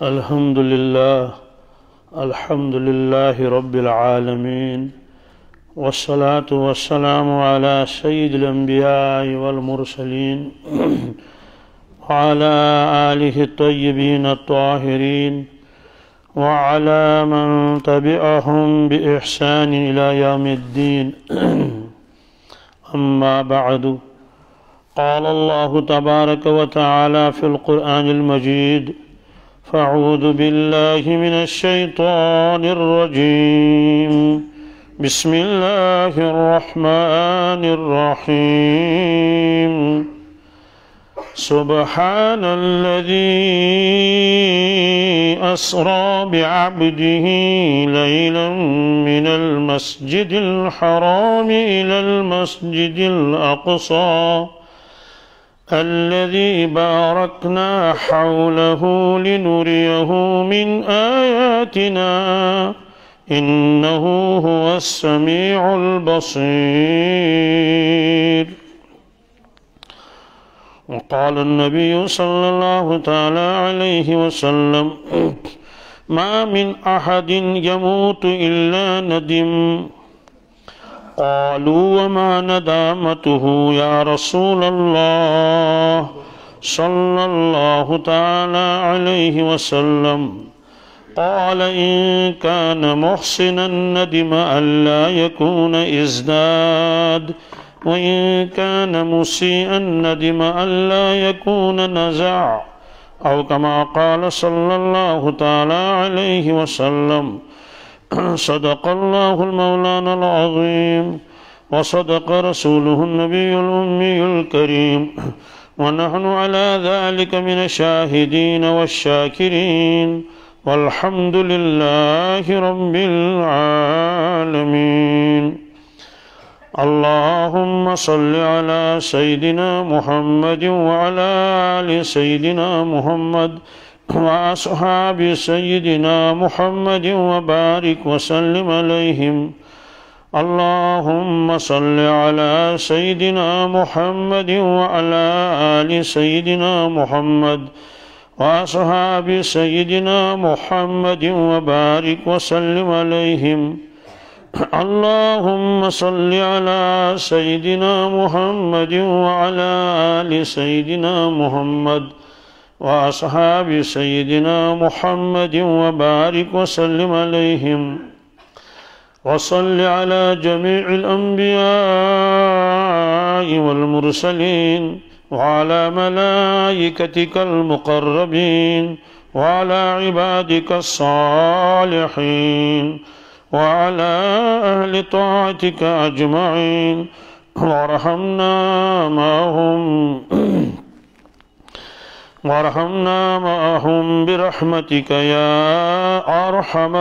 الحمد لله رب العالمين والصلاة والسلام على سيد الأنبياء والمرسلين وعلى آله الطيبين الطاهرين وعلى من تبعهم بإحسان إلى يوم الدين أما بعد قال الله تبارك وتعالى في القرآن المجيد فأعوذ بالله من الشيطان الرجيم بسم الله الرحمن الرحيم سبحان الذي أسرى بعبده ليلا من المسجد الحرام إلى المسجد الأقصى الذي باركنا حوله لنريه من آياتنا إنه هو السميع البصير. وقال النبي صلى الله تعالى عليه وسلم ما من أحد يموت إلا ندم. قالوا وما ندامته يا رسول الله صلى الله تعالى عليه وسلم؟ قال إن كان محسنا ندم ألا يكون ازداد وإن كان مسيئا ندم ألا يكون نزع أو كما قال صلى الله تعالى عليه وسلم. صدق الله المولانا العظيم وصدق رسوله النبي الأمي الكريم ونحن على ذلك من الشاهدين والشاكرين والحمد لله رب العالمين. اللهم صل على سيدنا محمد وعلى آل سيدنا محمد وأصحاب سيدنا محمد وبارك وسلم عليهم. اللهم صل على سيدنا محمد وعلى آل سيدنا محمد وأصحاب سيدنا محمد وبارك وسلم عليهم. اللهم صل على سيدنا محمد وعلى آل سيدنا محمد وأصحاب سيدنا محمد وبارك وسلم عليهم. وصل على جميع الأنبياء والمرسلين وعلى ملائكتك المقربين وعلى عبادك الصالحين وعلى أهل طاعتك أجمعين وارحمنا معهم برحمتك يا أرحم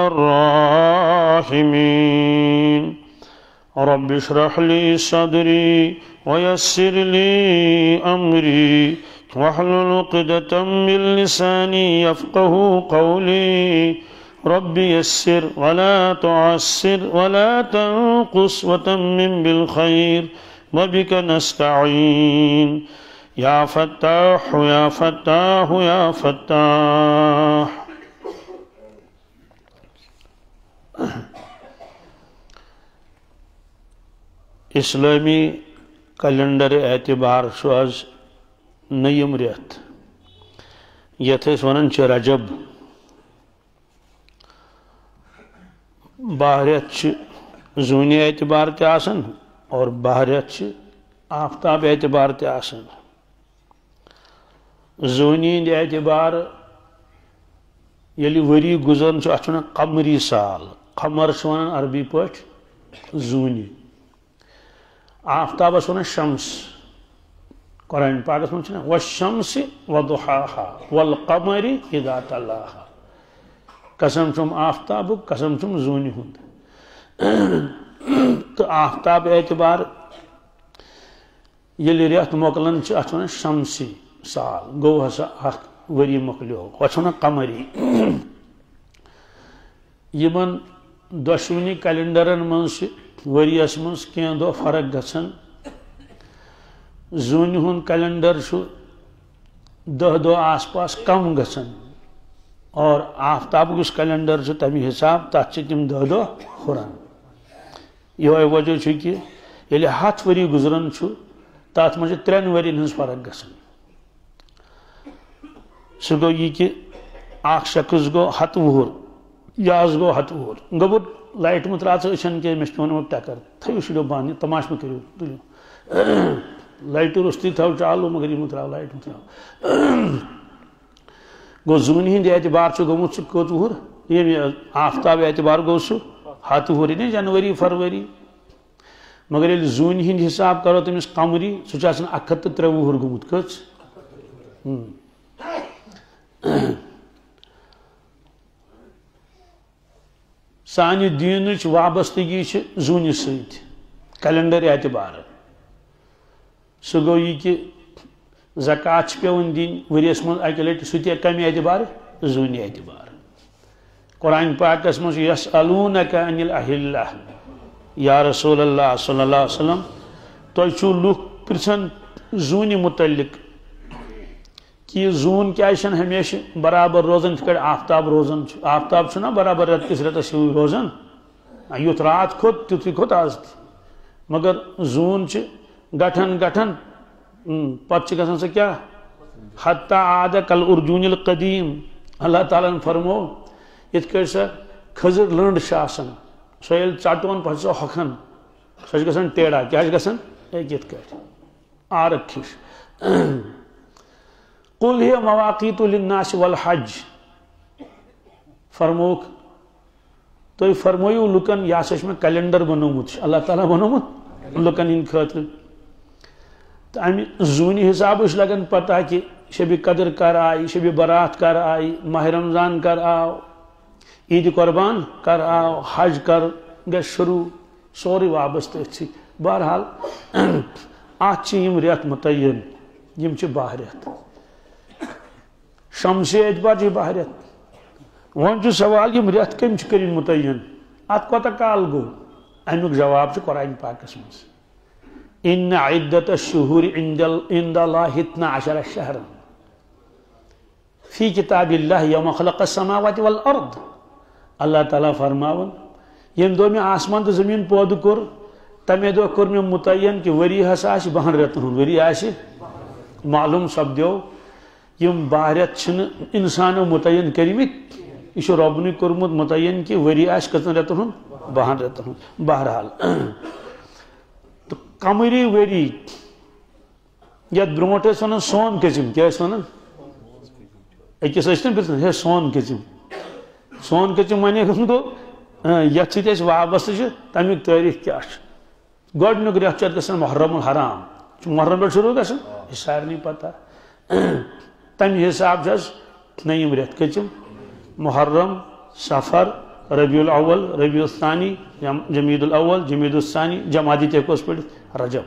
الراحمين. رب اشرح لي صدري ويسر لي أمري واحلل عقدة من لساني يفقه قولي. رب يسر ولا تعسر ولا تنقص وتمم بالخير وبك نستعين يا فتاح يا فتاح يا فتاح. इस्लामी कैलेंडर एतबार आज नयम रेत यथ वन रजब बाह रेत जूनी एतबार तन और बाह रेत आफ्ताब एतबार तन। जूनी एतबार ये वरी गुजरन अत कमरी साल कमर वन अरबी पे जूनी आफ्ताबस वन शम्स कुरान पाकस मन वशम्स वदुहाहा वल कमरी इदा तलाहा। कसम चुम आफ्ताब कसम चुम जून हुंद तो आफ्ताब एतबार ये रेत मोकलन अत वन शम्सी साल गो हसा वरी मोकलो अत वन कमरी। यमन दशवनी कैलेंडरन मन वरियस मं कह दो फर्क गसन। जून हुंद कैलेंडर 10 दो आस पास कम गसन اور آفتاب اس کیلنڈر تمہ حساب تر تم دہ دہ ہران یہ وجہ کہ یل 10 وری گزران تر مجھے 3 ورین ہز فرق گسان سہ گو یہ کہ اخ شخص گو 100 وہر یا گو 100 وہر گوبر لائٹ مت راچ اچھن کہ مے پیون ٹکر تھو شڑو بند تماش مہ کرو تلو لائٹ رستی تھو چالو مگر یہ تراو لائٹ مت تراو گو زون ہند اعتبار گومت سہ کوت وہر یم آفتاب اعتبار گو سہ 100 وہر جنوری فروری مگر یل زون ہند حساب کرو تمس قمری سہ 103 وہر گومت کچ سانہ دینچ وابستگی زونس ست کیلنڈر اعتبار سہ گو یہ کہ زکات پیون دین ورس من اکہ لٹہ سہ کمہ اعتبار زون اعتبار قرآن پاکس مز یسألونک عن الاہلہ یا رسول اللہ صلی اللہ علیہ وسلم تہ لوک پرژھان زون متعلق کہ زون کیا ہمیشہ برابر روزان یتھ آفتاب روزان آفتاب چھنا برابر رت کس رتس ہیو روزان یوت رات کھوت تیتھے کھوت آز تہ مگر زون گٹھن گٹھن پتہ گژھان سہ کیا حتی عاد کالارجون القدیم اللہ تعالیٰ فرمو یتھ کٹ سہ کھزر لنڈ آسان سہ یل ژٹون پتہ سہ ہۄکھان سہ گژھان ٹیڑا کیا گژھان یتھ کٹ آرک ہش قل هي مواقیت للناس والحج فرموک تو فرمویو لکن یہ سا میں کیلنڈر بنومت اللہ تعالیٰ بنومت لکن ہند خاطر تو امہ زونی حساب لگان پتہ کہ شب قدر کر آئی شب برات کر آئی ماہ رمضان کر آو عید قربان کر آو حج کر گھس شروع سوری وابستہ بہرحال ات رت متعین یم 12 رت شمسی اعتبار 12 رت ون سوال یم رت کم کرن متعین ات کوتا کال گو امیک جواب قرآن پاکس مز ان عدت الشہور عند اللہ 12 شہرا فی کتاب اللہ یوم خلق السماوات والارض اللہ تعالیٰ فرماون یم دو میں آسمان تو زمین پود کور تمے دو کور میں متعین کہ وری ہسا 12 رتن ہند وری معلوم سپدو یم 12 رت انسانو متعین کرمت یہ ربن کورمت متعین کہ وری کتن رتن ہند 12 رتن ہند بہرحال تو قمری وری یت برونٹ ون سون کھچم کیا ونان اکس ہے سون کھچم سون کھچم ون گو یت ست وابستہ تمیک تاریخ کیا گۄڈنیُک رٮ۪تھ چھُ گژھان محرم الحرام محرم پٮ۪ٹھ شروع گژھان یہ سارنٕے پتہ تمہِ حساب نٔیِم رٮ۪تھ کٔژِم محرم سفر ربیع الاول ربیع الثانی جمیدُ الاول جمیدُ الثانی جمادی تہِ ہٮ۪کوس پٔرِتھ رجب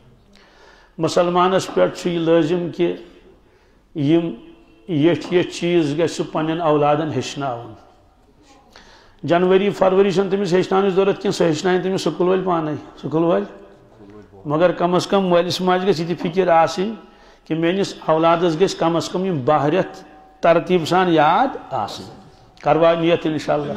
مسلمانس پٮ۪ٹھ چھُ یہِ لٲزِم کہ یِم یِتھۍ چیٖز گژھِ سُہ پننٮ۪ن اولادن ہیٚچھناوُن جنوری فروری چھنہٕ تٔمِس ہیٚچھناونٕچ ضروٗرت کینٛہہ سُہ ہیٚچھناون تٔمِس سکوٗل وٲلۍ پانے سکوٗل وٲلۍ مگر کم از کم مٲلِس ماجہِ گژھِ یہِ تہِ فِکر آسٕنۍ کہ میٲنِس اولادس گژھِ کم از کم یِم 12 رٮ۪تھ ترتیٖب سان یاد آسٕنۍ کروا نیت انشاءاللہ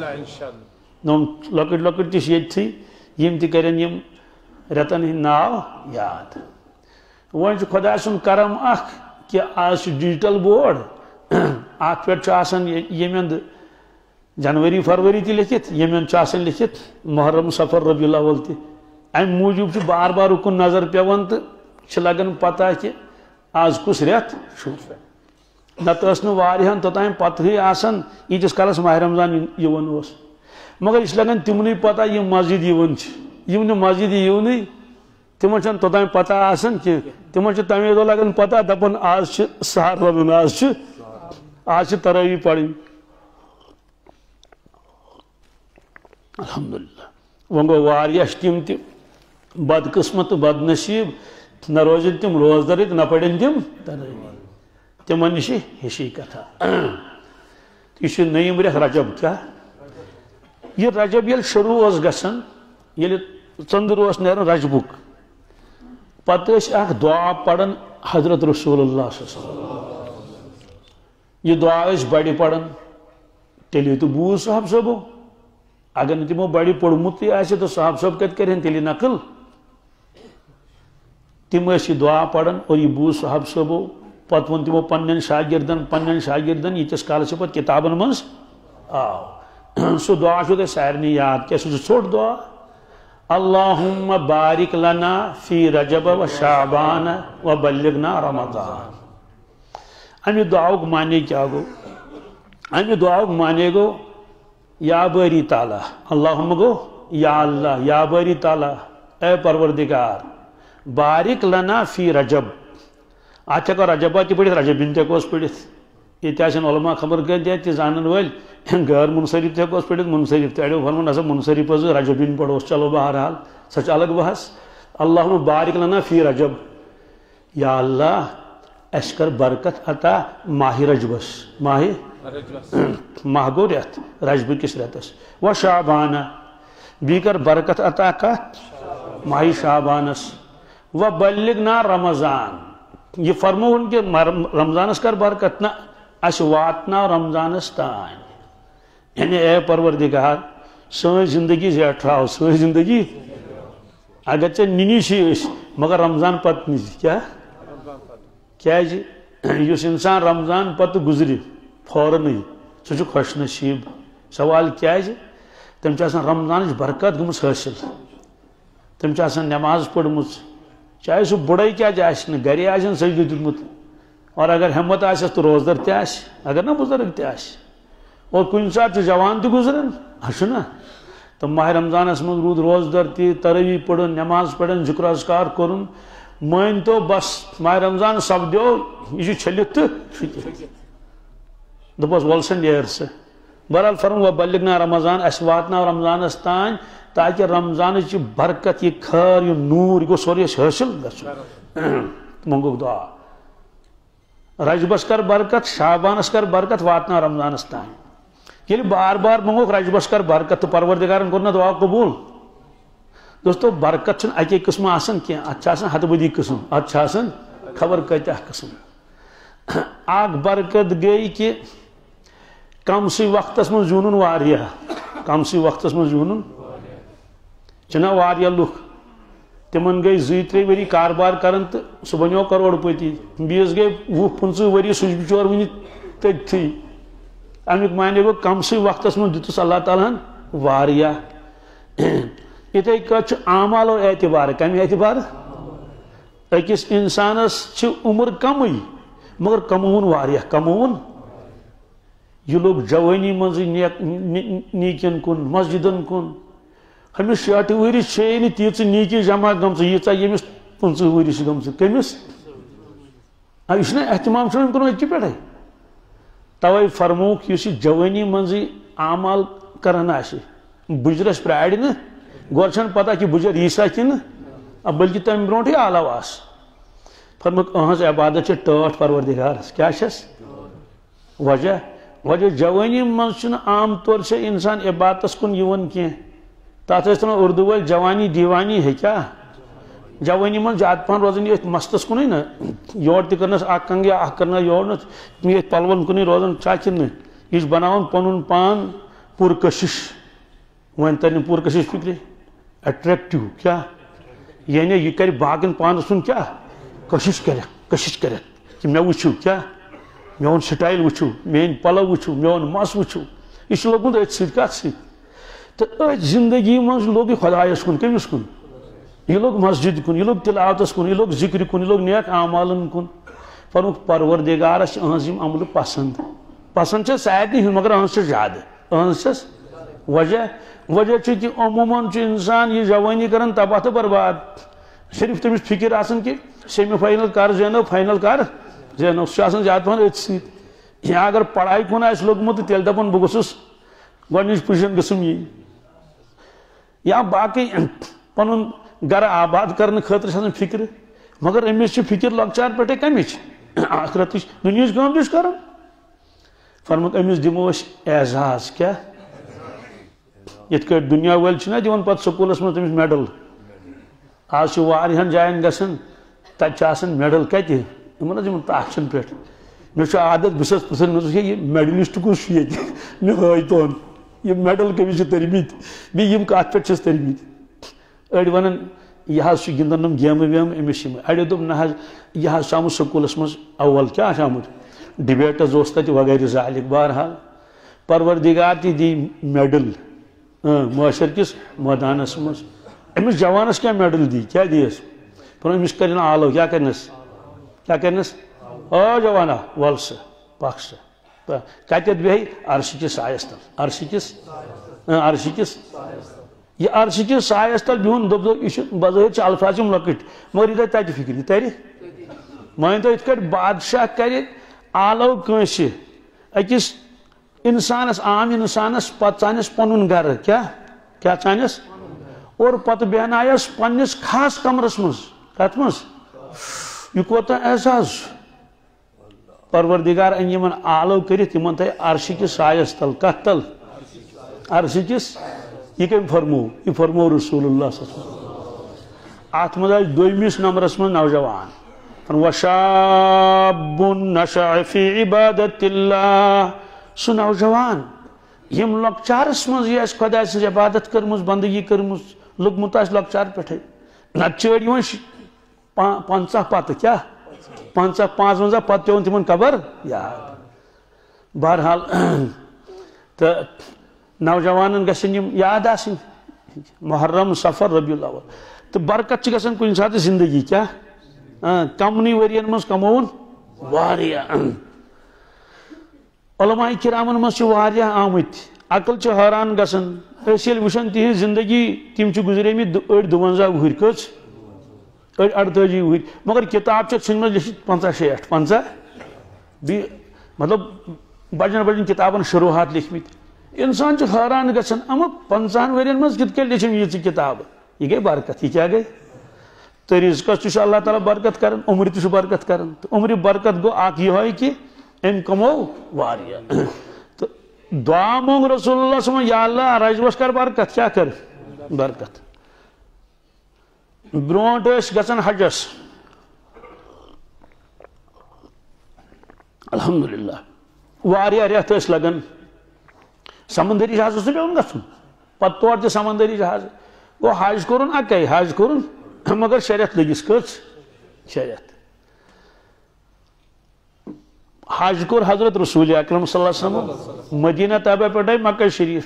نوٚم لۄکٕٹۍ لۄکٕٹۍ تہِ چھِ ییٚتھٕے یِم تہِ کرن یِم رٮ۪تن ہٕنٛدۍ ناو یاد وۄنۍ چھُ خۄداے سُنٛد کرم اکھ کہ آز چھُ ڈِجٹل بورڈ اتھ پٮ۪ٹھ چھُ آسان ییٚمہِ جنوری فروری تہِ لیکھِتھ ییٚمہِ چھُ آسان لیکھِتھ محرم سفر ربیع الاول تہِ امہِ موٗجوٗب چھُ بار بار اُکُن نظر پیوان تہٕ چھِ لگان پتہ کہ آز کُس رٮ۪تھ چھُ نتہٕ ٲس نہٕ واریاہن توٚتام پتہٕے آسان ییٖتِس کالس ماہ رمضان یِوان اوس مگر یہِ چھُ لگان تِمنٕے پتہ یِم مسجد یِوان چھِ یِم نہٕ مسجد یِونٕے تِمن چھنہٕ توٚتام پتہ آسان کینٛہہ تِمن چھُ تمے دۄہ لگان پتہ دپان آز چھُ سحر رنُن آز چھُ ترٲوی پرٕنۍ الحمدللہ وۄنۍ گوٚو واریاہ چھِ تِم تہِ بدقٕسمت تہٕ بد نصیٖب نہ روزن تِم روزدرٕکۍ نہ پرن تِم ترٲوی تِمن نِش ہِشی کتھا یہِ چھُ نٔیِم رٮ۪تھ رجب کیٛاہ یہِ رجب ییٚلہِ شروٗع اوس گژھان ییٚلہِ ژٔنٛدٕر اوس نیران رجبُک پتہٕ ٲسۍ اکھ دعا پران حضرت رسول اللہ صلی اللہ علیہ وسلم یہ دعا بڑی پڑھن تیلی تو بوز صاحب صاحبو اگر نہ تمو بڑی پوڑمت تو صاحب صاحب کت کریں تیلی نقل تم یہ دعا پڑھن اور یہ بوز صاحب صاحبو پت ون تمو پنن شاگردن یتس کالس پت کتابن مز آو سو دعا چھو تے سارنی یاد کیا سو ژوٹ دعا اللہم بارک لنا فی رجب و شعبان و بلغنا رمضان امی دعاوک معنی کیا گو امی دعاوک معنی گو یا باری تعالی اللہم گو یا اللہ یا باری تعالی اے پروردگار بارک لنا فی رجب آج کو رجبہ تی پڑھت رجبین تے کوس پڑھت یہ تیسن علماء خبر کر دیا تی زانن ویل غیر منصرف تے کوس پڑھت منصرف تے اڑیو فرمون اسا منصرف از رجبین پڑھو چلو بہرحال سچ الگ بحث اللہم بارک لنا فی رجب یا اللہ اس کر برکت عطا ماہ رجبس ماہ گو ریت رجب کس ریتس و شعبان بی کر برکت عطا کا ماہ شعبانس و بلغنا رمضان یہ فرمون کہ رمضانس کر برکت نہ اس واتنا رمضانس تائیں یعنی اے پروردگار سوئی زندگی زیٹھراو سوئی زندگی اگرچہ نینی شیش مگر رمضان پت نہیں کیا جی اس انسان رمضان پت گزری فوراً سو خوش نصیب سوال کیا جی تم چاسن رمضان برکت گمس حاصل تم چاسن نماز پڑھمت چاہے سو بڑائی کیا جائے گھر آن سجدہ دیتمت اور اگر ہمت آسس تو روزدر تہ اگر نہ بزرگ تہ اور کن سات جوان تہ گزرن نا تو ماہ رمضانس من رود روزدر تی تراویح پڑھن نماز پڑھن ذکر اذکار کرن مین تو بس ماہ رمضان سپدیو یہ چھلت تو دپس ولسن نیر سے بہرحال فرم و بلغنا رمضان اس واتنا رمضانس تان تاکہ رمضان چی برکت یہ خیر یہ نور یہ سوری حاصل منگو دعا رجبس کر برکت شعبانس کر برکت واتنا رمضانس تان یعنی بار بار منگو رجبس کر برکت تو پروردگارن کرنا دعا قبول دوستو برکت چھن اکی قسم آسن کیا اچھا آسن حد بدی قسم اچھا آسن خبر کہتے قسم آگ برکت گئی کہ کم سی وقت من زونن واریا کم سی وقت من زونن چنا واریا لوک تمن گئی زی تری وری کاربار کرن تو سہ بنیو کروڑ پتی بیس گئی 20-25 وری سہ بچور ونی تھی امیک معنی گو کم سی وقت من دتس اللہ تعالیٰ واریا اتھے کچھ اعمال اور اعتبار کمی اعتبار اکس انسانس عمر کمی مگر کمون واریا کمون یہ لوگ جوانی منزی نیکین کن مسجدن کن ہمیں 60 وری چھے تیت نیکی جمع گمس یہ یمس 50 وری گمس کمس یہ اہتمام کرو اتھی پہ توے فرموک اس جوانی منزی اعمال کران بجرس پراڑ نا گور چھن پتہ کہ بجر یسا کن بلکہ تم برونٹھ علاو آس فرموک اہز عبادت ٹاٹھ پروردگارس کیا وجہ جوانی من عام طور سے انسان عبادتس کن یون کی تات اردو ول جوانی دیوانی ہے کیا جوانی من زیادہ پہن روزان یہ مستس کن نا یور تہ کرنس اک کنگ یا اک کرنا یور نا یہ پلون کن روزان چاچن یہ بناون پنن پان پرکشش ون تر پرکشش فکر اٹریکٹیو کیا یعنی یہ کر باقین پانس سن کیا کشش کر کہ میں وچھو کیا میون سٹائل وچھو مین پلو وچھو میون مس وچھو یہ لوگمت ات کت ست تو زندگی من لوگ خدایس کن کمس کن یہ لوگ مسجد کن یہ لوگ تلاوتس کن یہ لوگ ذکر کن یہ لوگ نیک اعمالن کن فرموک پروردگارس اہذ عمل پسند سارے ہند مگر اہذ زیادہ اہذ وجہ کہ عموماً انسان یہ جوانی کران تباہ تو برباد صرف تمس فکر آسان کہ سیمی فائنل کر زینو فائنل کر زینو سہ زیادہ پہن ات ست یا اگر پڑھائی کن آس لوگمت تیل دپان بہ گوسس گۄڈنِچ پوزیشن گژھم یہ یا باقی پنن گھر آباد کرنے خاطر فکر مگر امس فکر لکچار پہ کمچ آخرت دنیا کم تہ کران فرموک امس دمو اعزاز کیا یت کٹ دنیا ول دان پتہ سکولس من تمس میڈل آج واریاہن جائن گژھان تتہ میڈل کتہ تاچن پہ مے عادت بس پرسن یہ میڈلسٹ کس یہ مے ہائی تون یہ میڈل کمس ترمت بیم کت پہ ترمت اڑ ون یہ گندن گیمہ ویمہ امس اڑو دپ نہ یہ آمت سکولس مز اول کیا آمت ڈبیٹس تتہ وغیرہ ذالک بہرحال پروردگار تہ دی میڈل معاشر کس میدانس مز امس جوانس کیا میڈل دی کیا دیس پر امس کر آلو کیا کرنس او جوانا ول سا پک سا کتت بیہی عرش کس سایس تل عرش کس یہ عرش کس سایس تل بہن دپ یہ بظاہر الفاظ لکٹ مگر یہ تتہ فکر یہ تر مان تو ات بادشاہ کر آلو کنس اکس انسانس عام انسانس پتہ ژانس پن گھر کیا ژانس اور پتہ بیہنایس پنس خاص کمرس مز کت مز یہ کوتا اعزاز پروردگار ان یمن آلو کرت یمن تہ عرش کس سایس تل کت تل عرش کس یہ کم فرمو یہ فرمو رسول اللہ صلی اللہ علیہ وسلم ات مز دویمس نمبرس من نوجوان وشاب نشأ فی عبادت اللہ سہ نوجوان یم لکچارس مز یہ خدا سن عبادت کرمز بندگی کرمز لگمت لکچار پہ نت پنچہ پتہ کیا 55 پتہ پیون تمن قبر یاد بہرحال تو نوجوانن گژھن یم یاد آسن محرم سفر ربیع الاول تو برکت چھ گژھان کُنہِ ساتہٕ زندگی کیا کمنی ورین مز کمون واریاہ علماء کرامن مز چھ واریاہ آمت عقل چھ حیران گژھان أسۍ ییٚلہِ وٕچھان تہنٛز زندگی تم چھ گزریمٕتۍ أڑۍ 52 وُہٕرۍ کٔژ أڑۍ 48 وُہٕرۍ مگر کتاب چھِ ژھٕنمٕژ لیکھِتھ 50 بیٚیہِ مطلب بجن بجن کتابن شروحات لیکھمٕتۍ انسان چھ حیران گژھان اما 50 ورین مز کِتھ کٔنۍ لیچھِم ییٖژٕ کتاب یہ گئی برکت یہ کیا گئی تو رزقس تہ اللہ تعالیٰ برکت کران عمر تہ برکت کران تو عمر برکت گو اخ یہ کہ ام کمو واریاہ تو دعا مونگ رسول اللہ صلی اللہ علیہ وسلم یا اللہ رجبس کر برکت کیا کر برکت برونٹ گژھان حجس الحمدللہ واریاہ رٮ۪تھ ٲسۍ لگان سمندری جہازس تہ پیوان گژھُن پتہٕ تور تہ سمندری جہاز گو حج کورن اکے حج کورن مگر شریعت لگس کٔژ شریعت حج کور حضرت رسول اکرم صلی اللہ علیہ وسلم مدینہ طیبہ پہ مکہ شریف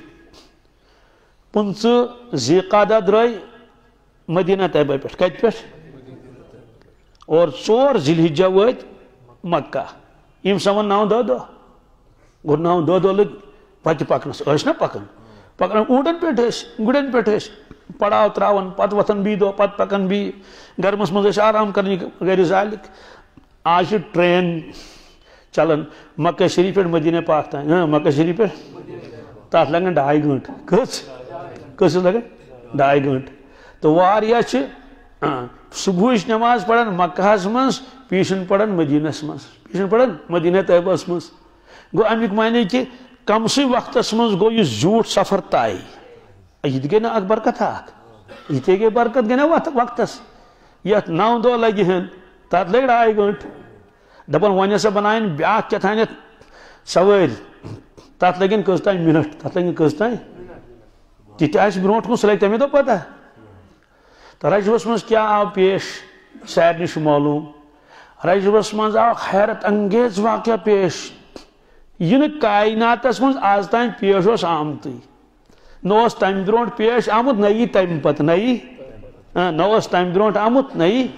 15 ذی قعدہ درائے مدینہ طیبہ پہ کت پہ اور 4 ذی الحجہ وٲتۍ مکہ یم سمن 9 دہ گو 9 دہ لگ پتہ پکنس ٲسۍ نا پکان اونٹن پہ گڑن پہ پڑاو تراون پتہ وتھن بی دہ پتہ پکان بی گرمس مز آرام کرنے غیر ذالک آج ٹرین چلان مکہ شریف پہ مدینہ پاک تین مکہ شریف پہ تر لگان 2.5 گھنٹہ کس لگان 2.5 گھنٹہ تو واریاہ صبح نماز پڑھان مکہ مز پیشن پڑھان مدینس مز پیشن پڑھان مدینہ طیبس مز گو امیک معنی کہ کم سی وقتس مز گو یہ زیوٹھ سفر طے یہ گئی نا اک برکت اخ یہ گئی برکت گئی نا وقتس یت 9 دہ لگہ ہن تر لگ 2.5 گھنٹہ دپان ون ہسا بنائن بیاکھ کیا تھانیت سوٲرۍ تت لگن کٔژ تانۍ منٹ تت لگن کٔژ تانۍ تہِ آسہِ برونٛٹھ کُن سُہ لگہِ تمے دۄہ پتہ تو رجبس مز کیا آو پیش سارنٕے چھُ معلوم رجبس مز آو حیرت انگیز واقعہ پیش یہ کائناتس مز آز تین پیش اوس آمتٕے نہ اوس تمہِ برونٛٹھ پیش آمُت نہ یی تمہِ پتہٕ نہ اوس تمہِ برونٛٹھ آمُت نہ یی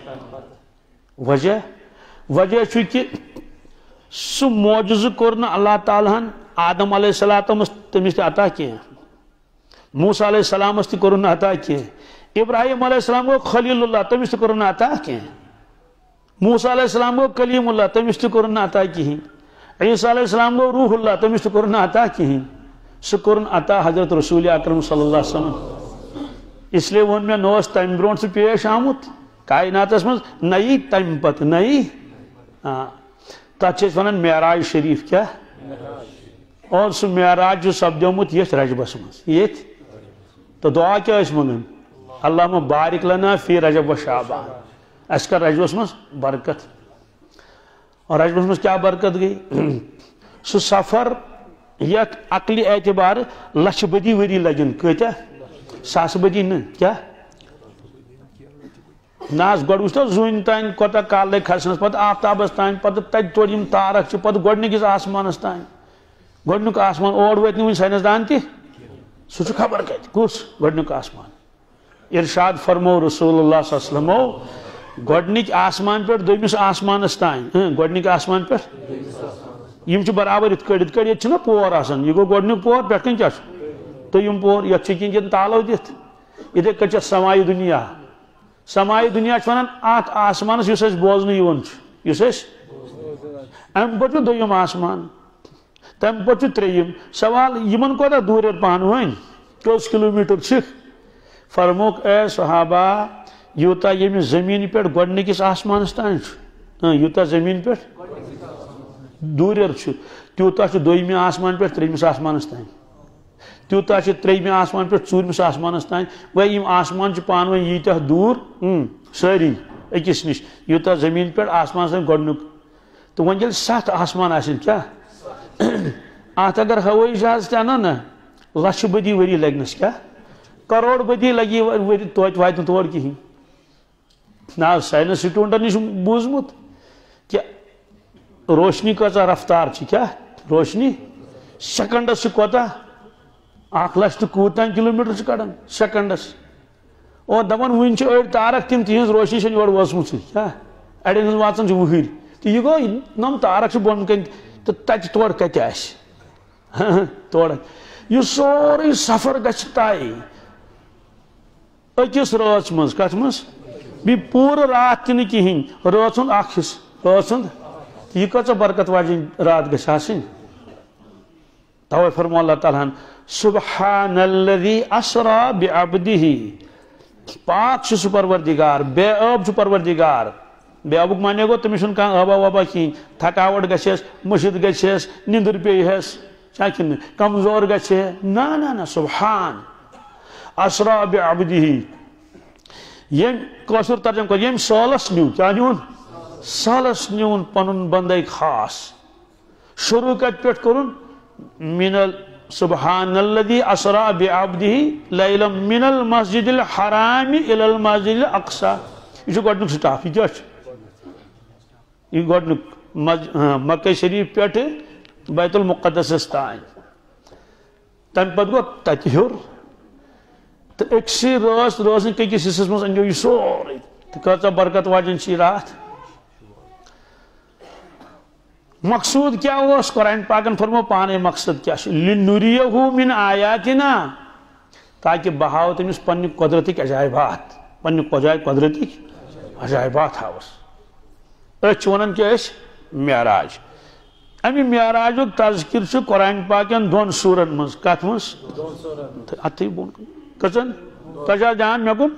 وجہ چھُ کہ سُہ معجزٕ کوٚر نہٕ اللہ تعالیٰ ہن آدم علیہ السلام تٔمِس تہِ عطا کینٛہہ موسیٰ علیہ السلامس تہِ کوٚرُن نہٕ عطا کینٛہہ ابراہیم علیہ السلام گوٚو خلیل اللہ تٔمِس تہِ کوٚرُن نہٕ عطا کینٛہہ موسیٰ علیہ السلام گوٚو کلیم اللہ تٔمِس تہِ کوٚرُن نہٕ عطا کِہیٖنۍ عیسیٰ علیہ السلام گوٚو روح اللہ تٔمِس تہِ کوٚرُن نہٕ عطا کِہیٖنۍ سُہ کوٚرُن عطا حضرت رسول اکرم صلی اللہ علیہ وسلم اس لیے ووٚن مےٚ نہ اوس تمہِ برونٛٹھ سُہ پیش آمُت کائناتس منٛز نہ یی تمہِ پتہٕ نہ یی تتھ چھِ أسۍ ونان معراج شریف کیا اور سُہ معراج چھُ سپدیومُت یتھ رجبس منٛز یتھ تو دعا کیا ٲسۍ منگان اللہُمہ بارک لنا فی رجب و شعبان اَسہِ کر رجبس منٛز برکت اور رجمس مز کیا برکت گئی سہ سفر یت عقلی اعتبار لچھ بدی وری لگن کتیا ساس بدی نا کیا ناس گوڑ وچھتا زون تین کوتا کال لگ کھسنس پتہ آفتابس تین پتہ تت توڑ یم تارک چھ پتہ گوڑنکس آسمانس تین گوڑنک آسمان اور ویت نوین سائنس دان تی سو چھ خبر کت کس گوڑنک آسمان ارشاد فرمو رسول اللہ صلی اللہ علیہ وسلم گوڑنک آسمان پر دویمس آسمانس تین گوڑنک آسمان پر یم چھ برابر ات کڑ یہ چھنا پور آسان یہ گو گوڑنک پور پہ کن کیا تو یم پور یہ کن تالو دت ادھے کچھ سمائی دنیا سمائی دنیا ونان ات آسمانس اس بوزن اس ام پہ دویم آسمان تم پہ تریم سوال یمن کوتا دور پان ون کس کلومیٹر چھ فرموک اے صحابہ یوتا یم زمین پہ گوڑنکس آسمانس تین یوتا زمین پہ دور تیوتا دویمہ آسمان پہ تریمس آسمانس تین تیوتا تریمہ آسمان پہ ژوٗرمِس آسمانس تین گویا یم آسمان پان ون ییتہ دور ساری اکس نش یوتا زمین پہ آسمان تین گوڑنک تو ون یل 7 آسمان آسن کیا ات اگر ہوئی جہاز تہ انا نا لچھ بدی وری لگنس کیا کروڑ بدی لگی وری توت وات تور کہین نا سائنس سٹوڈنٹن نش بوزمت کہ روشنی کتا رفتار کیا روشنی سیکنڈس کوتا 1,00,000 تو کوتان کلومیٹر کڑان سیکنڈس اور دپان ون اڑ تارک تم تہذ روشنی چھ یور وسمت کیا اڑین ہز واتان وہر تو یہ گو نم تارک بن کن تو تت تور کت تور یہ سوری سفر گھ طے اکس رات مز کت مز بی پور رات تہ کہین رات ہند اخ حصہ رات ہند یہ کچھ برکت واجن رات گھ آسن توے فرمو اللہ تعالیٰ سبحان الذي اسرا بعبده پاک سہ پروردگار بے عیب پروردگار بے عیبک مانے گو تمس کھانا آبا وابا کہین تھکاوٹ گھس مشد گھس نندر پیس کن کمزور گھے نا سبحان اسرا بعبده یم کشر ترجمہ کر یم سالس نیون کیا نیون سالس نیون پن بندے خاص شروع کت پہ کرن من سبحان الذي اسرا بعبده ليلا من المسجد الحرام الى المسجد الاقصى یہ گوڑنک سٹاف یہ کیا یہ گوڑنک مکہ شریف پہ بیت المقدس تان تم پتہ گو تت ہور تو اکسی روزن کس حصس مز انجو یہ سوری تو کچھ برکت واجن چی رات مقصود کیا اس قرآن پاکن فرمو پانے مقصد کیا لنریہو من آیاتنا تاکہ بہاو تمس پنی قدرتک عجائبات پنی قدرتک عجائبات ہاوس اچھ ونن کیا اس معراج امی معراج تذکر چھ قرآن پاکن 2 سورن مز کت مز اتی بون کچن تجا جان مے کن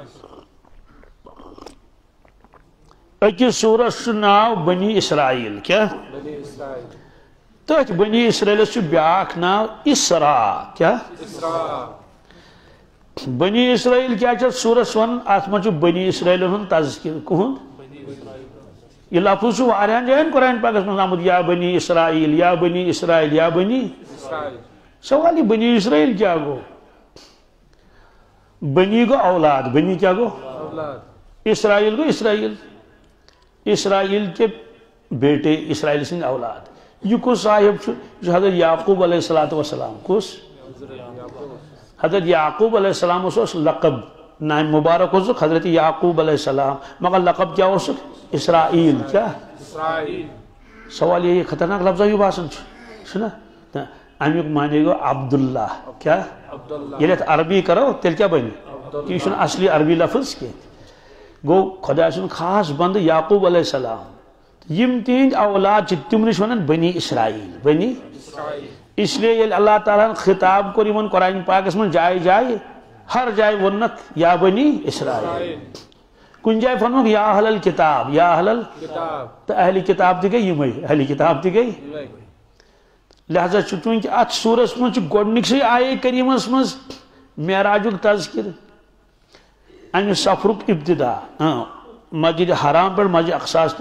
اکس سورس ناو بنی اسرائیل کیا تت بنی اسرائیل بیاکھ ناو اسرا کیا بنی اسرائیل کیا سورس ون ات من بنی اسرائیل ہند تذکر کہند یہ لفظ واریاہن جائن قرآن پاکس من آمد یا بنی اسرائیل یا بنی اسرائیل یا بنی سوال یہ بنی اسرائیل کیا گو بنی گو اولاد بنی کیا گو اسرائیل گو اسرائیل اسرائیل کے بیٹے اسرائیل سن اولاد یہ کس صاحب جو حضرت یعقوب علیہ السلام کس حضرت یعقوب علیہ السلام اس لقب نام مبارک اس حضرت یعقوب علیہ السلام مگر لقب کیا اس اسرائیل کیا سوال یہ خطرناک لفظ ہے باسن سنا امیک مانے گو عبداللہ کیا یہ عربی کرو تیل کیا بنی یہ اصلی عربی لفظ کی گو خدا سن خاص بند یعقوب علیہ السلام یم تین اولاد تم نش ونان بنی اسرائیل بنی اس لیے یل اللہ تعالیٰ خطاب کور یمن قرآن پاکس من جائے جائے ہر جائے ونک یا بنی اسرائیل کن جائے فرمک یا اہل الکتاب یا اہل الکتاب تو اہل کتاب تھی گئی یمے اہل کتاب تھی گئی لہذا چونکہ ات سورس من گوڑنک سے آئے کریمس من معراجک تذکر امہ سفرک ابتدا مسجد حرام پہ مسجد اقصاس تان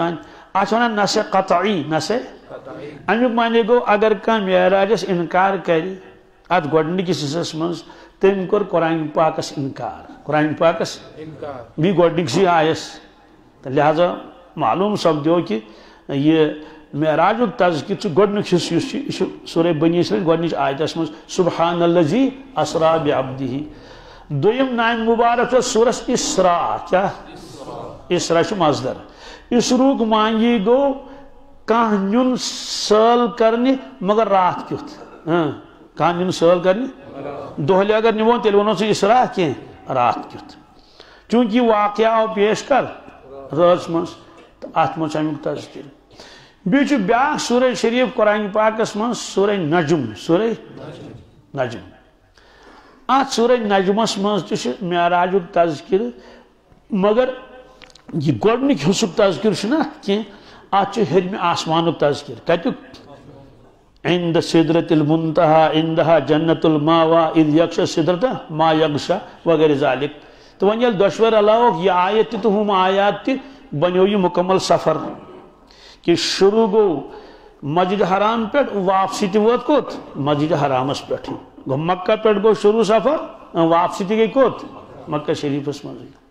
اتھ ونان نس قطعی نس امیک معنی گو اگر کان معراجس انکار کر ات گۄڈنِکِس حصس منٛز تٔمۍ کوٚر قرآن پاکس انکار قرآن پاکس بیٚیہِ گۄڈنِکسٕے آیس لہذا معلوم سپدیو کہ یہ معراجُک تذکر چھُ گۄڈنیُک حصہٕ یُس چھُ یہِ چھُ سورہ بنی اسرائیل گۄڈنِچ آیتس منٛز سبحان الذی اسرا بعبدہ دوٚیِم نامہِ مُبارک چھُ سورس اسرا کیا اسرا چھُ مصدر اسروُک معنی گوٚو کانٛہہ نیُن سٲل کرنہِ مگر راتھ کیُتھ کانٛہہ نیُن سٲل کرنہِ دۄہلہِ اگر نِمون تیٚلہِ ونو سُہ اسرا کینٛہہ راتھ کیُتھ چوٗنٛکہِ یہِ واقعہ آو پیش کر رٲژ منٛز تہٕ اتھ منٛز چھُ امیُک تذکر بیٚیہِ چھُ بیٛاکھ سورہ شریف قرآن پاکس منٛز سورہ نجم سورہ نجم اتھ سورہ نجمس منٛز تہِ چھُ معراجُک تذکر مگر یہ گۄڈنیُک حصُک تذکر چھُنہ کینٛہہ اتھ چھُ ہیٚرمہِ آسمانُک تذکر کتیُک عند سدرۃ المنتہا عندہا جنت الماوا اذ یغشی سدرۃ ما یغشی وغیرہ ذالک تو وۄنۍ ییٚلہِ دۄشوے رلاوُکھ یہ آیت تہِ تہٕ ہُم آیات تہِ بنیو یہ مکمل سفر کہ شروع گو مسجد حرام پہ واپسی تہ ووت کوت مسجد حرامس پہ گو مکہ پہ گو شروع سفر واپسی تہ گئی کوت مکہ شریفس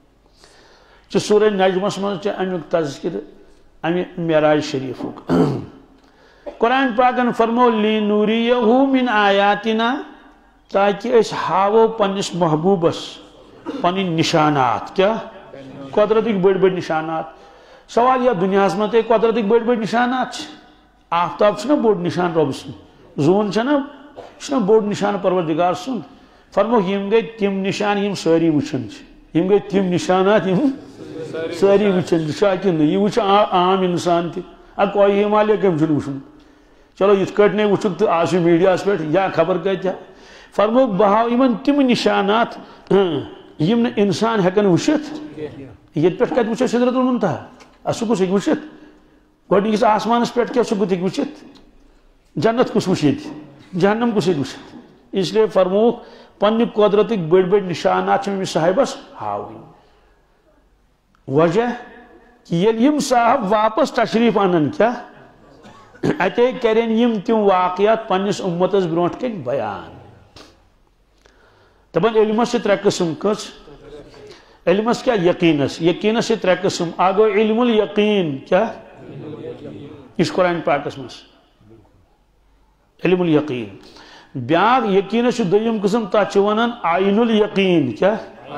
مز سورہ نجمس مز امیک تذکر امی معراج شریفک قرآن پاکن فرمو لِنُرِيَهُ مِنْ آیاتنا تاکہ اس ہاو پنس محبوبس پن نشانات کیا قدرتک بڑ بڑ نشانات سوال یہ دنیا میں تے قدرتک بڑ بڑ نشانات آفتاب چھنا بوڑ نشان رب سن زون چھنا بوڑ نشان پروردگار سن فرمو یم گئی تم نشان یم ساری وچھن یم گئی تم نشانات یم ساری وچھن شاکن یہ وچھ عام انسان تہ اد کوئی ہمالیہ کم چھن وچھن چلو یت کٹ نہیں وچھک تو آج میڈیا پہ یا خبر کتیا فرمو بہاو یمن تم نشانات یم انسان ہیکن وچھت یت پہ کت وچھ سدرۃ المنتہا سہ کس ہیک وچھت گۄڈنِکِس آسمانس پہ کیا سہ کت ہیک وچھت جنت کس وچھ جہنم کس ہیک وچھت اس لیے فرموک پنہ قدرتک بڑ بڑ نشانات امس صاحبس ہاوٕنۍ وجہ کہ ییٚلہِ یم صاحب واپس تشریف انن کیا اتے کرن یم تم واقعات پنس امتس برونٹ کن بیان دپان علمس ترے قسم کس علمس کیا یقینس یقینس ترے قسم اکھ گو علم الیقین کیا اس قرآن پاکس مس علم الیقین بیاکھ یقینس دویم قسم تتھ ونان عین الیقین کیا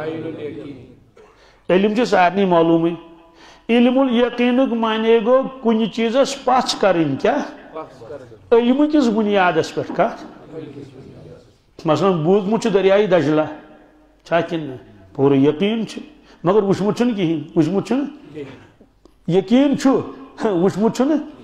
علم چھ سارنی معلوم علم الیقینک معنی گو کن چیزس پچھ کرن کیا علم کس بنیادس پہ کت مثلا بوزمت دریائے دجلہ چھا کن پورا یقین مگر وچمت کہین وچمت یقین وچمت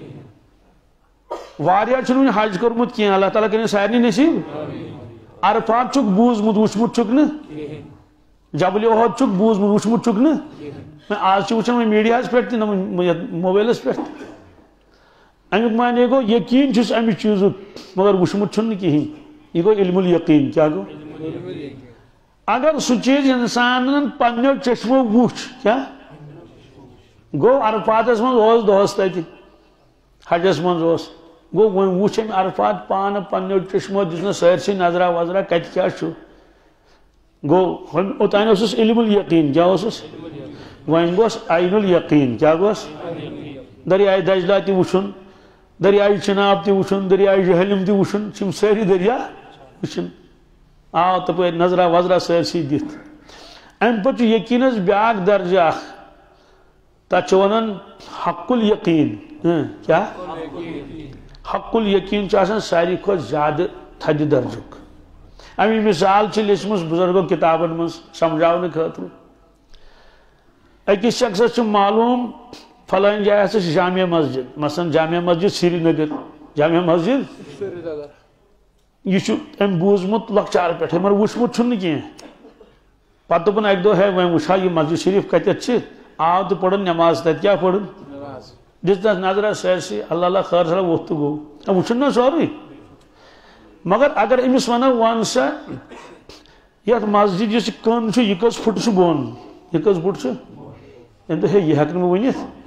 واریاہ چھن حج کورمت کی اللہ تعالیٰ کرن سارنی نصیب عرفات چھک بوزمت وچمت چھک نا جبل احد چھک بوزمت وچمت چھک نا آج وچان میڈیا پہ موبائلس پہ امیک معنی گو یقین چھس امہ چیزک مگر وچمت چھن کہین یہ گو علم الیقین کیا گو اگر سہ چیز انسان پنو چشمو وچ کیا گو عرفاتس من دہس تت حجس من گو وچ ام عرفات پان پنو چشمو دس سرسی نظرہ وظرہ کت کیا گو اوتان اس علم الیقین کیا اس ون گوس عین الیقین کیا گوس دریائے دجلہ تہ وچھن دریائے چناب تہ وچھن دریائے جہلم تہ وچھن چم ساری دریا وچھن آو تپر نظرہ وظرہ سرسی دت ام پتہ یقینس بیاکھ درجہ تتھ ونان حق الیقین کیا حق الیقین آسان ساری کھۄتہٕ زیادہ تھدِ درجک امی مثال لیچمس بزرگوں کتابن من سمجھاؤن خاطر اکس شخص معلوم فلان جائے ہسا جامع مسجد مثلا جامع مسجد سری نگر جامع مسجد یہ ام بوزمت لکچار پہ مگر وچمت چھن کی پتہ دپن اک دہ ہے وۄنۍ وچھا یہ مسجد شریف کتیتھ آو تو پڑھن نماز تت کیا پڑھن دس نظرہ سرسی اللہ اللہ خیر صلاح ووت تو گو وچھن نا سورُے مگر اگر امس ون سا یت مسجد اس کن یہ کس فٹ بون یہ کس فٹ ہے یہ ہیکن ونت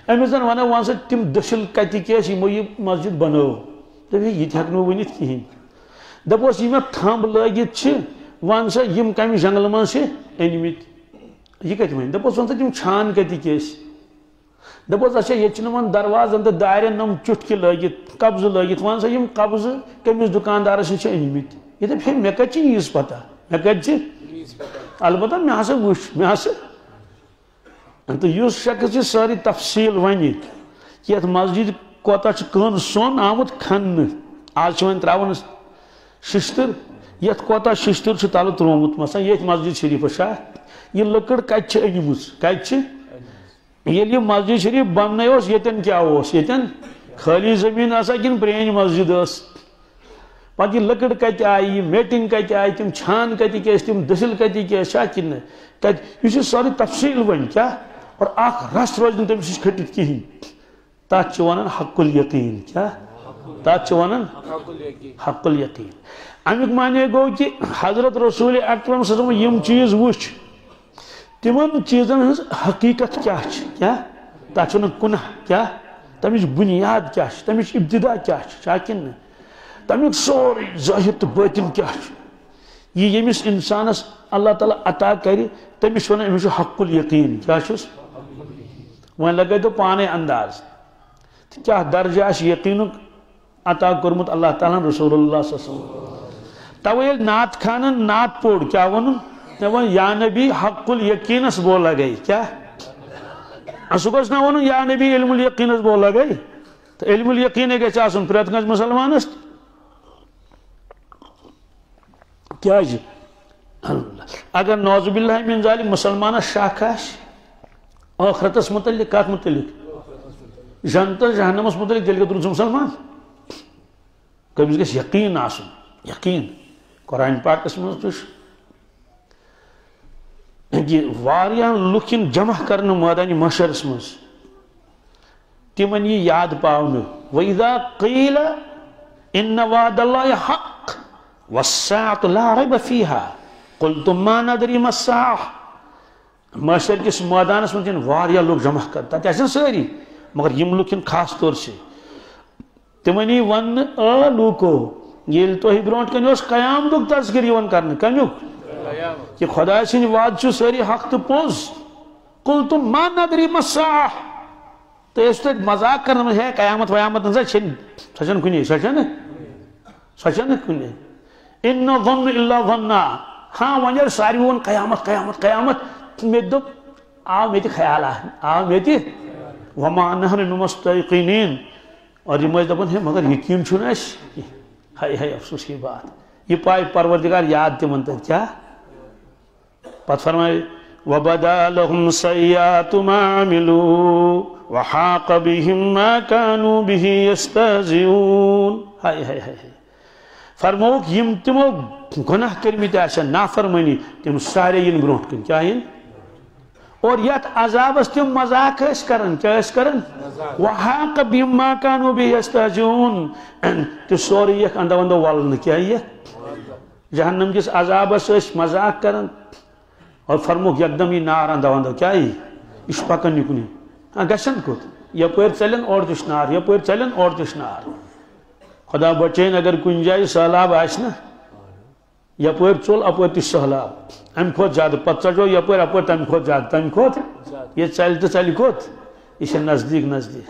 امس زن ونو ون سا تم دشل کتک یمو یہ مسجد بنو دپ یہ ہیکو ونت کہین دپوس یہ تھمب لگت ون سا یم کم جنگل من سے انمت یہ کت ون دپوس ون سا تم چھان کتک دپوس اچھا یہ ون دروازن تو دارین نم چٹکہ لگت قبضہ لگت ون سا یم قبضہ کمس دکاندارس انمت یہ دپ ہے مے کت ییز پتہ مے کت البتہ مے ہسا وچ مے ہسا تو اس شخص یہ ساری تفصیل ون کہ مسجد کوتا کن سون آمت کھن آج ون تراون ششتر یت کوتا ششتر تل ترومت مثلا یہ مسجد شریف شاہ یہ لکڑ کت انم کت یہ مسجد شریف بن یتن کیا یتن خالی زمین آسا کن پرین مسجد پتہ یہ لکڑ کت آئی میٹنگ کت آئی تم چھان کتک تم دسل کتک کن کت یہ ساری تفصیل ون کیا اور اخ رس روز تم نش کھٹت کہین تات ونان حق الیقین کیا تات ونان حق الیقین امیک معنی گو کہ حضرت رسول اکرم صلی اللہ علیہ وسلم یم چیز وچ تمن چیزن ہز حقیقت کیا تات ونان گناہ کیا تمچ بنیاد کیا تمچ ابتدا کیا کن تمیک سوری ظاہر تو باطن کیا یہ یمس انسانس اللہ تعالیٰ عطا کر تمس ونان امس حق الیقین کیا ون لگے تو پانے انداز کیا درجہ یقین عطا کورمت اللہ تعالیٰ رسول اللہ صلی اللہ علیہ وسلم توے نعت خانن نعت پوڑ کیا ون یا نبی حق الیقینس بولا گئی کیا سہ گوس نا ون یا نبی علم الیقینس بولا گئی تو علم الیقین گھس آسن پریت کانس مسلمانس کیا اگر نعوذ باللہ من ذالک مسلمانس شاک آخرتس متعلق کت متعلق جنتس جہنمس متعلق تیل روز مسلمان کمس گھس یقین آسن یقین قرآن پاکس مز لکھ جمع کرنے میدان محشرس مز تمن یہ یاد پاؤن وَإِذَا قِيلَ إِنَّ وَعْدَ اللَّهِ حَقٌّ وَالسَّاعَةُ لَا رَيْبَ فِيهَا قُلْتُم مَا نَدْرِي مَا السَّاعَةُ محشر کس میدانس من واریا لوگ جمع کرتا تیسن ساری مگر یم لوگ خاص طور سے تمنی ون لوکو یل تو برونٹ کن قیام دک تذکر یون کرنے کمیک کہ خدا سن وعد چھ ساری حق تو پوز قلتم ما ندری ما الساعہ تو اس تو مذاق کرنے ہے قیامت ویامت نظر سچن کنی سچن کنی ان ظن الا ظننا ہاں ونجر ساری ون قیامت قیامت قیامت میں دب آو میں تی خیال آو میں تی وما نحن مستيقنين اور یہ مجھ دبن ہے مگر یقین چھونا اس ہائے افسوس کی بات یہ پائے پروردگار یاد تی منتا کیا پت فرمائے وَبَدَا لَهُمْ سَيِّئَاتُ مَا عَمِلُوا وَحَاقَ بِهِمْ مَا كَانُوا بِهِ يَسْتَهْزِئُونَ ہائے فرموک یم تمو گناہ کرمت آسن نافرمانی تم سارے ین برونٹ کن کیا ین اور یت عذابس تم مذاق اس کرن کیا اس کرن وحاق بهم ما كانوا به يستهزئون تو سوری یک اندو اندو والن کیا یہ جہنم کس عذابس اس مذاق کرن اور فرموک یکدم یہ نار اندو اندو کیا یہ اس پکن نکنی ہاں گشن کت یا پیر چلن اور دشنار یا پیر چلن اور دشنار خدا بچین اگر کن جائے سہلاب آسنا یا پیر چول اپر تی سہلاب ام کھوت زیادہ پتہ جو یا پیر اپر تم کھوت زیادہ تم کھوت یہ چل تو چل کھوت اسے نزدیک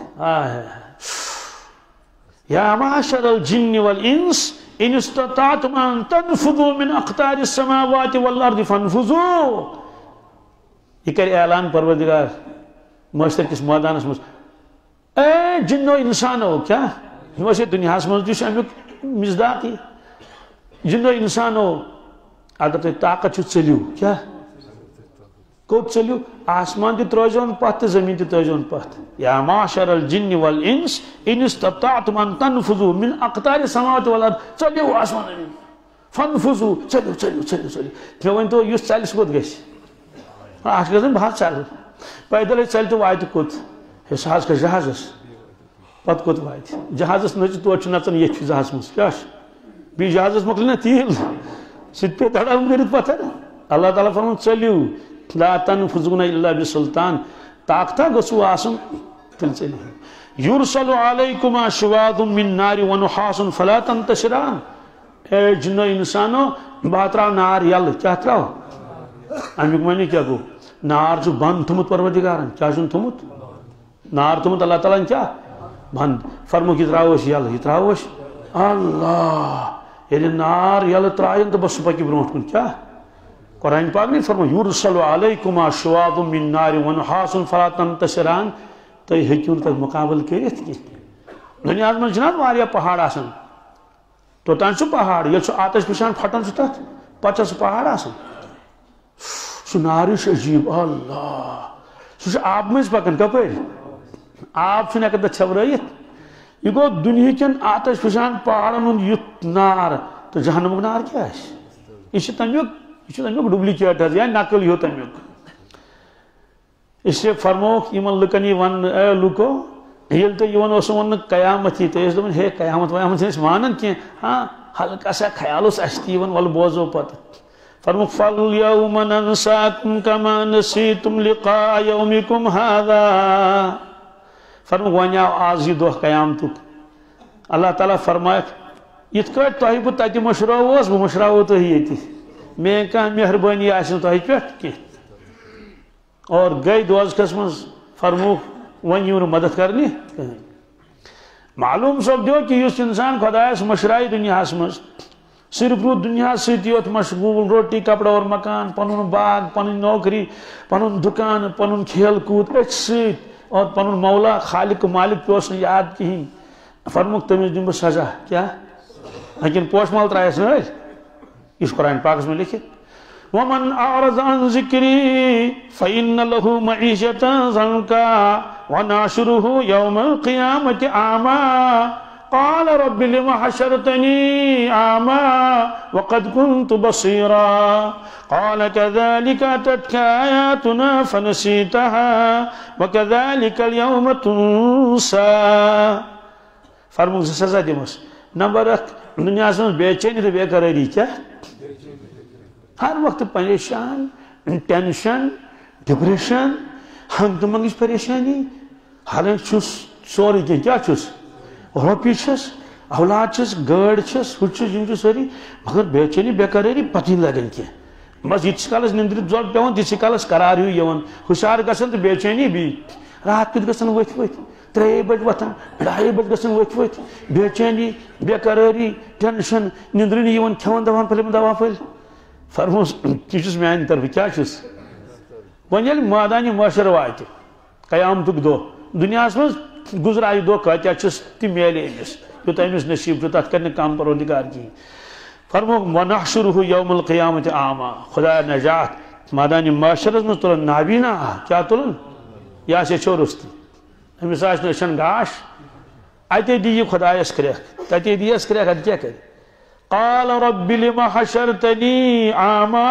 یا معاشر الجن والانس ان استطعتم ان تنفذوا من اقطار السماوات والارض فانفذوا یہ کر اعلان پروردگار معاشر کس میدانس مز اے جنو انسانو کیا یہ دنیا مز امیک مزداقی جنو انسانو اگر تو طاقت چلیو کیا کوت چلیو آسمان تی تروزون پت زمین تی تروزون پت یا معاشر الجن والانس ان استطعتم ان تنفذوا من اقطار السماوات والارض چلیو آسمان زمین فانفذوا چلیو میں ونتو یس چلس کوت گژھِ آج گژھن بہت چل پیدل چل تو وات کوت حساس کا جہازس پت کوت وات جہازس نچ تو نچن یہ جہاز مز کیا بی جہازس مکل نا تیل ست پہ تڑام کرت پتھر اللہ تعالیٰ فرمان چلیو لا تنفذون الا بسلطان طاقتہ گسو آسن تل چلی یرسل علیکما شواظ من نار ونحاس فلا تنتشران اے جنو انسانو بہ تراو نار یل کیا تراو امیک معنی کیا گو نار چھ بند تھومت پروردگارن کیا چھ تھومت نار تھومت اللہ تعالیٰ کیا بند فرمو کی تراوش یل یہ تراوش اللہ یعنی نار یل ترائن تو بس پکی برونٹ کن کیا قرآن پاک نہیں فرمو یرسل علیکما شواظ من نار ونحاس فلا تنتشران تو یہ ہیکیون تک مقابل کرت کی دنیا من جناب واریا پہاڑ آسن تو تان سو پہاڑ یہ آتش پشان پھٹن سو تت پچھا سو پہاڑ آسن سو نارش عجیب اللہ سو آب مز پکن کپر آب چھن اکر چھورائیت یہ گو دنیا کن آتش پشان پہاڑن ہند یت نار تو جہنم نار کیا ہے یہ تمیک ڈپلیکیٹ ہے یا نقل یہ تمیک اس سے فرموک یمن لکن یہ ون اے لکو یل تو یہ ون قیامت ہی تو اس دن ہے قیامت ویامت سے مانن کی ہاں ہلکا سا خیال اس اشتی ون ول بوزو پت فرموک فَالْيَوْمَ نَنْسَاكُمْ كَمَا نَسِيتُمْ لِقَاءَ يَوْمِكُمْ هَذَا فرموک ونیا آز یہ دو قیامتک اللہ تعالیٰ فرمائے یت کٹ تہ بہ تتہ مشراوس بہ مشراو تہ یتی میں کان مہربانی آسن تہ پٹھ کی اور گئی دوزخس مز فرموک ون یوں مدد کرنی معلوم سپدیو کہ اس انسان خدایس مشرائی دنیا مز صرف رو دنیا سۭتی یوت مشغول روٹی کپڑا اور مکان پنن باغ پنن نوکری پنن دکان پنن کھیل کود ات سۭتۍ اور پنن مولا خالق مالک پیوس نہٕ یاد کہین فرموک تمس دم بہ سزا کیا لیکن پوش مال ترایس نہ اس قرآن پاکس میں لکھت ومن اعرض عن ذکری فإن له معیشة ضنکا ونحشره یوم القیامة اعمی قال رب لم حشرتني أعمى وقد كنت بصيرا قال كذلك أتتك آياتنا فنسيتها وكذلك اليوم تنسى فرموک سزا دمس نمبر 1 دنیا من بے چینی تو بے قراری کیا ہر وقت پریشان ٹینشن ڈپریشن ہنگ تو منگش پریشانی حالانکہ چھس سوری کیا چھس روپی چھس اولاد چھس گاڑ چھس ہو چھس یم ساری مگر بے چینی بے قراری پتہ لگان کی بس یہ کالس نندر زور پیون تیس کالس قرار ہیو یوان ہوشیار گژھان تو بے چینی بھی رات کت گژھان ورت ورت 3 بج وتھان 2:30 بج گژھان ورت ورت بے چینی بے قراری ٹینشن نندر نہیں یوان کھیون دوا پھل دوا پھل فرموس یہ چھس میانہ طرف کیا چھس ون یل مادانی معاشر وات قیامتک دو دنیا مز گزرائے دو کتیا چھس تہ میلے امس یوت امس نصیب تک کرنے کام پروردگار کی فرموک ونحشره یوم القیامت اعمی خدا نجات مادانی معاشرس مز تلن نابینا کیا تلن یا سے چورستی امس آس نشن گاش اتے دی خدایس کریک تتے دیس کریک اد کیا کر قال رب لم حشرتنی اعمی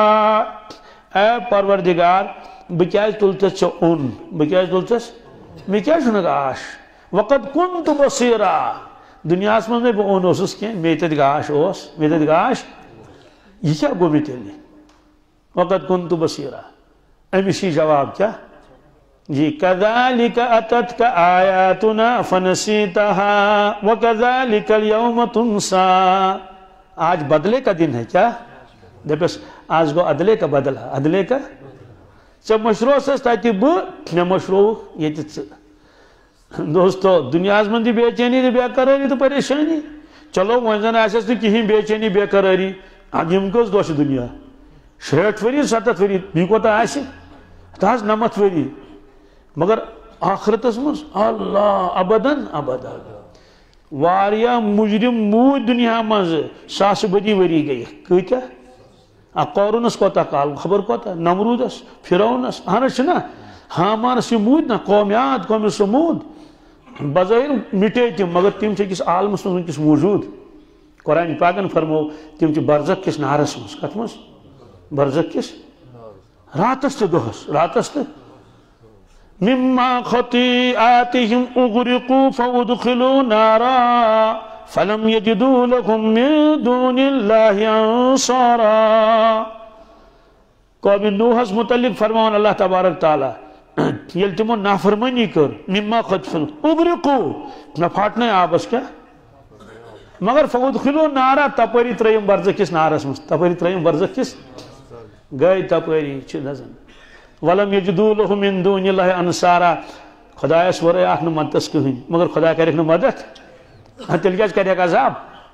اے پروردگار بکیاز تلتس اون بکیاز تلتس میں کیا چھو گاش وقت کنت بصیرا دنیا من میں اون اوسس کی میں تت گاش اوس میں تت گاش یہ کیا گو میں تیلی وقت کنت بصیرا امسی جواب کیا جی کذالک اتتک آیاتنا فنسیتها وکذالک اليوم تنسا آج بدلے کا دن ہے کیا دپس آج گو عدلے کا بدلہ عدلے کا چب مشروع سس تاتی بو میں مشروع یہ دوستو دنیا من دی بے چینی دی بے قراری تو پریشانی چلو ونزن آسس تو کہیں بے چینی بے قراری یم کس دوش دنیا 60 وری 70 وری بی کوتا آسی تاز 90 وری مگر آخرت اسمس اللہ ابدن ابدا واریا مجرم مود دنیا مز 100 بدی وری گئی کتیا قارونس کوتا کال خبر کوتا نمرودس فرعونس اہنس نا حامانس یہ مود نا قومیات قوم سمود بظاہر مٹے تم مگر تم کس عالمس من ونکس موجود قرآن پاکن فرمو تم برزخ کس نارس مز کت مز برزخ کس راتس تو دہس راتس تو مما خطیئاتہم اغرقوا فادخلوا نارا فلم یجدوا لهم من دون اللہ انصارا قوم نوح متعلق فرمان اللہ تبارک تعالی یل تمو نافرمانی کر مما خطفن اغرقو میں پھاٹنے آبس کیا مگر فادخلوا نارا تپری تریم برزخ کس نارس مز تپری تریم برزخ کس گئی تپری چھ نظن ولم یجدوا له من دون اللہ انصارا خدایس ورے اخ نہ مددس کہین مگر خدا کرے نہ مدد تیل کیا کرے گا عذاب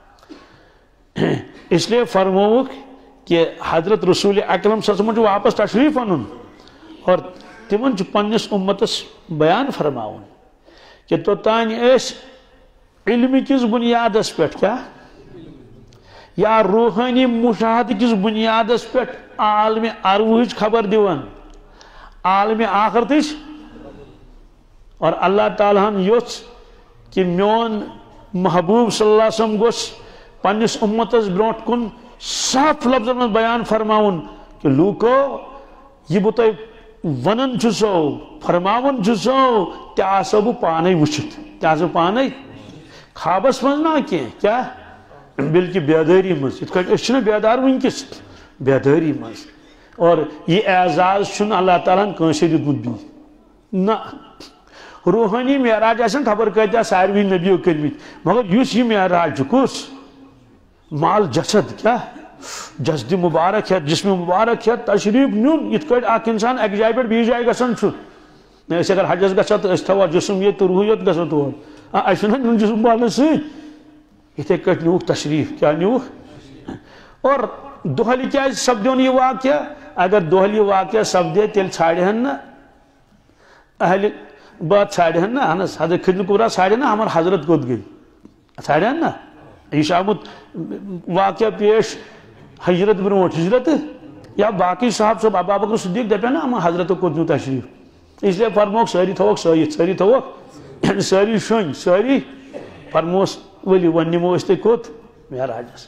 اس لیے فرموک کہ حضرت رسول اکرم صلی اللہ علیہ وسلم واپس تشریف انن اور تمن پنس امتس بیان فرماؤن کہ توتان اس علم کس بنیاد پہ کیا یا روحانی مشاہد کس بنیاد پہ عالم عروج خبر دیوان عالم آخرتش اور اللہ تعالیٰ یوچ کہ میون محبوب صلی اللہ علیہ وسلم گوش پنس امتس برونٹ کن صاف لفظ میں بیان فرماؤن کہ لوکو یہ بتائی ونن چھسو فرماون چھسو تیاسو بو پانے وچت تیاسو پانے خوابس من نا کیا بلکہ بیداری مز یہ بیدار ونکس بیداری مز اور یہ اعزاز چھ اللہ تعالیٰ کنسے دیتمت بھی نا روحانی معراج آسن خبر کتیا ساروی نبیو کرمت مگر اس یہ معراج کس مال جسد کیا جسد مبارک ہے جسم مبارک ہے تشریف نیون یہ اخ انسان اک جائے پہ بیس جائے گھن اگر حجس گا تو تھوا جسم یہ تو روح یوت گھو تور اہم نیون جسم بالن ستھے کٹ نیوک تشریف کیا نیوک اور دہلی کیا سپدون یہ واقعہ اگر دہلی واقعہ سپدے تیل ژھاڑہن نا اہل بات ژھاڑہن نا اہن حضرت خدن کبرا ژھاڑے نا ہمار حضرت کوت گئی ژھاڑہن نا یہ آمت واقعہ پیش ہجرت برونٹ ہجرت یا باقی صاحب صاحب ابا بکر صدیق دپیا نا ہم حضرت کوت نیو تشریف اس لیے فرموک ساری تھوک سیت ساری تھوک ساری شن ساری فرموس ولی ون نمو اس تے کوت معراجس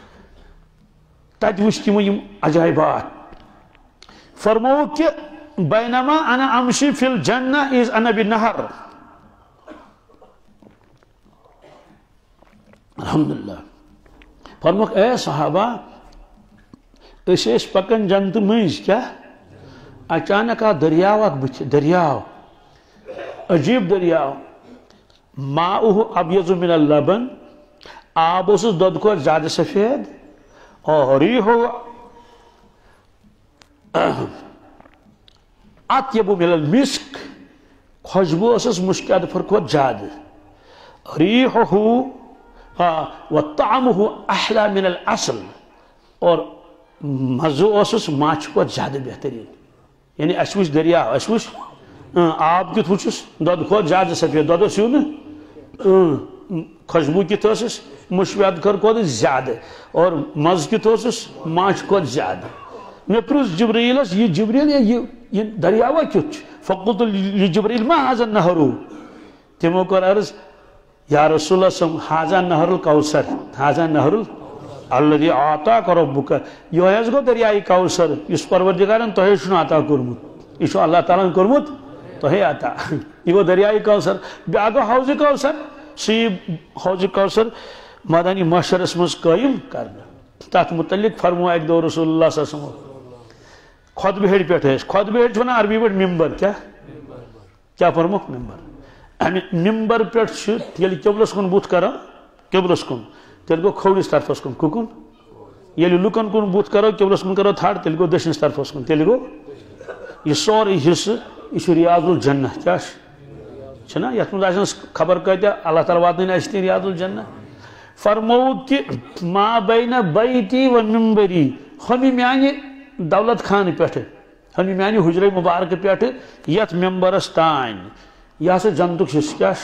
تت وچ تمو یم عجائبات فرموک کہ بینما انا امشی فی الجنہ از انا بنہر الحمدللہ فرموک اے صحابہ اس پکن جنت مز کیا اچانک آ دریاو اک بچ دریاو عجیب دریاو ماؤہ ابیض من اللبن آب اس دودھ کو زیادہ سفید اور ریحو اطیب من المسک خوشبو اس مشکل فرقوت زیادہ ریحو وطعمه احلى من الاصل اور مزو اس ماچ کو زیادہ بہترین یعنی اسوش دریا اسوش آب کت وچس دودھ کو زیادہ سفید دودھ سیو نا خوشبو کت اس مشویات کر کو زیادہ اور مز کت اس ماچ کو زیادہ میں پرس جبریلس یہ جبریل یہ دریاوا کت فقلت لجبریل ما هذا النهر تمو کر عرض یا رسول اللہ صلی اللہ علیہ وسلم هذا نهر الكوثر هذا نهر الذي اعطاك ربك یہ ہے گو دریائے کوثر اس پروردگارن تہ چھ عطا کورمت یہ اللہ تعالیٰ کورمت تہ عطا یہ گو دریائے کوثر بیاا گو حوض کوثر سی حوض کوثر مدنی معاشرس مز قائم کرنا تات متعلق فرمو ایک دو رسول اللہ صلی اللہ علیہ وسلم خطبہ ہیڈ پہ خطبہ ہیڈ ونان عربی پہ ممبر کیا فرمو ممبر ممبر پہ یل قبلس کن بت کرو قبلس کن تیل گو کھوڑس طرفس کن ککن یل لکن کن بت کرو قبلس کن کرو تھڑ تیل گو دشنس طرفس کن تیل گو یہ سوری حصہ یہ ریاض الجنہ کیا چھنا یت من خبر کتیا اللہ تعالیٰ واتن اس ریاض الجنہ فرمو کہ ما بین بیتی و ممبری ہمی میانہ دولت خان پہ ہمی میانہ حجر مبارک پہ یت ممبرس تان یہ سا جنتک حصہ کیا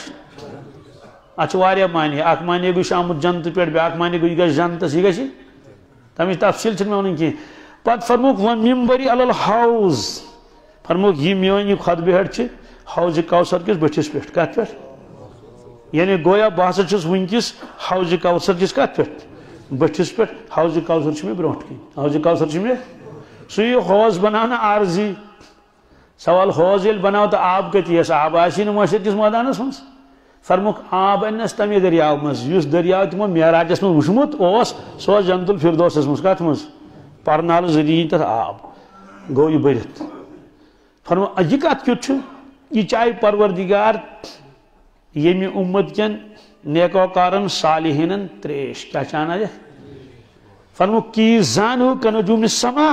اتھ معنی اخ معنی گوش آمت جنت پہ بیاکھ معنی گوش گھس جنتس یہ گی تمچ تفصیل چھ ون کی پتہ فرموک و ممبری علی الحوض فرموک یہ میون یہ خطبہ ہیڈ حوض کوثر کس بٹھس پہ کت پہ یعنی گویا بہ ہسا چھس ونکس حوض کوثر کس کت پہ بٹھس پہ حوض کوثر میں برونٹ کن حوض کوثر میں سہ حوض بنانا عارضی سوال حوض یل بناو تو آب کتی یس آب آسی نا معاشر کس میدانس مز فرموک آب انس تمی دریاو مز اس دریاو تمو معراجس مز وچمت سو جنت الفردوسس مز کت مز پرنال ذریعہ تر آب گو یہ برت فرما یہ کت کیت یہ چاہے پروردگار یمی امت کن نیکوکارن صالحین تریش کیا چاہنا ہے فرمو کی زانو کنجوم السما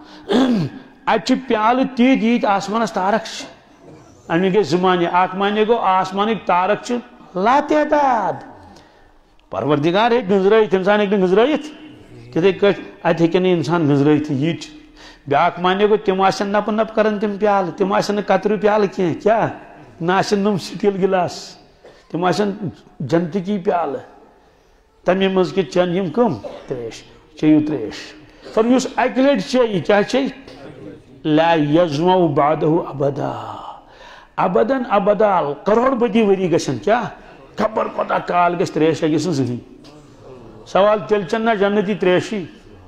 اچھ پیال تیت یت آسمان تارک امی گئی زمانے اک مانے گو آسمان تارک لا تعداد پروردگار ہے گزرائیت انسان ایک گزرائیت تھی کٹ ات ہیکن انسان گزرائیت یہ بیاکھ مانے گو تم آسن نپ نپ کرن تم پیال تم آسن قطر پیال کیا نہ آسن تم سٹیل گلاس تم آسن جنتی پیال تمے مز کے چن یم کم تریش چیو تریش فرموس اکہ لٹ چی کیا چی لا یظمأ بعدہ ابدا ابداً ابدا کروڑ بدی وری گژھن کیا خبر کوتاہ کال گژھِ تریش گژھن زہین سوال تیل چن جنتی تریشی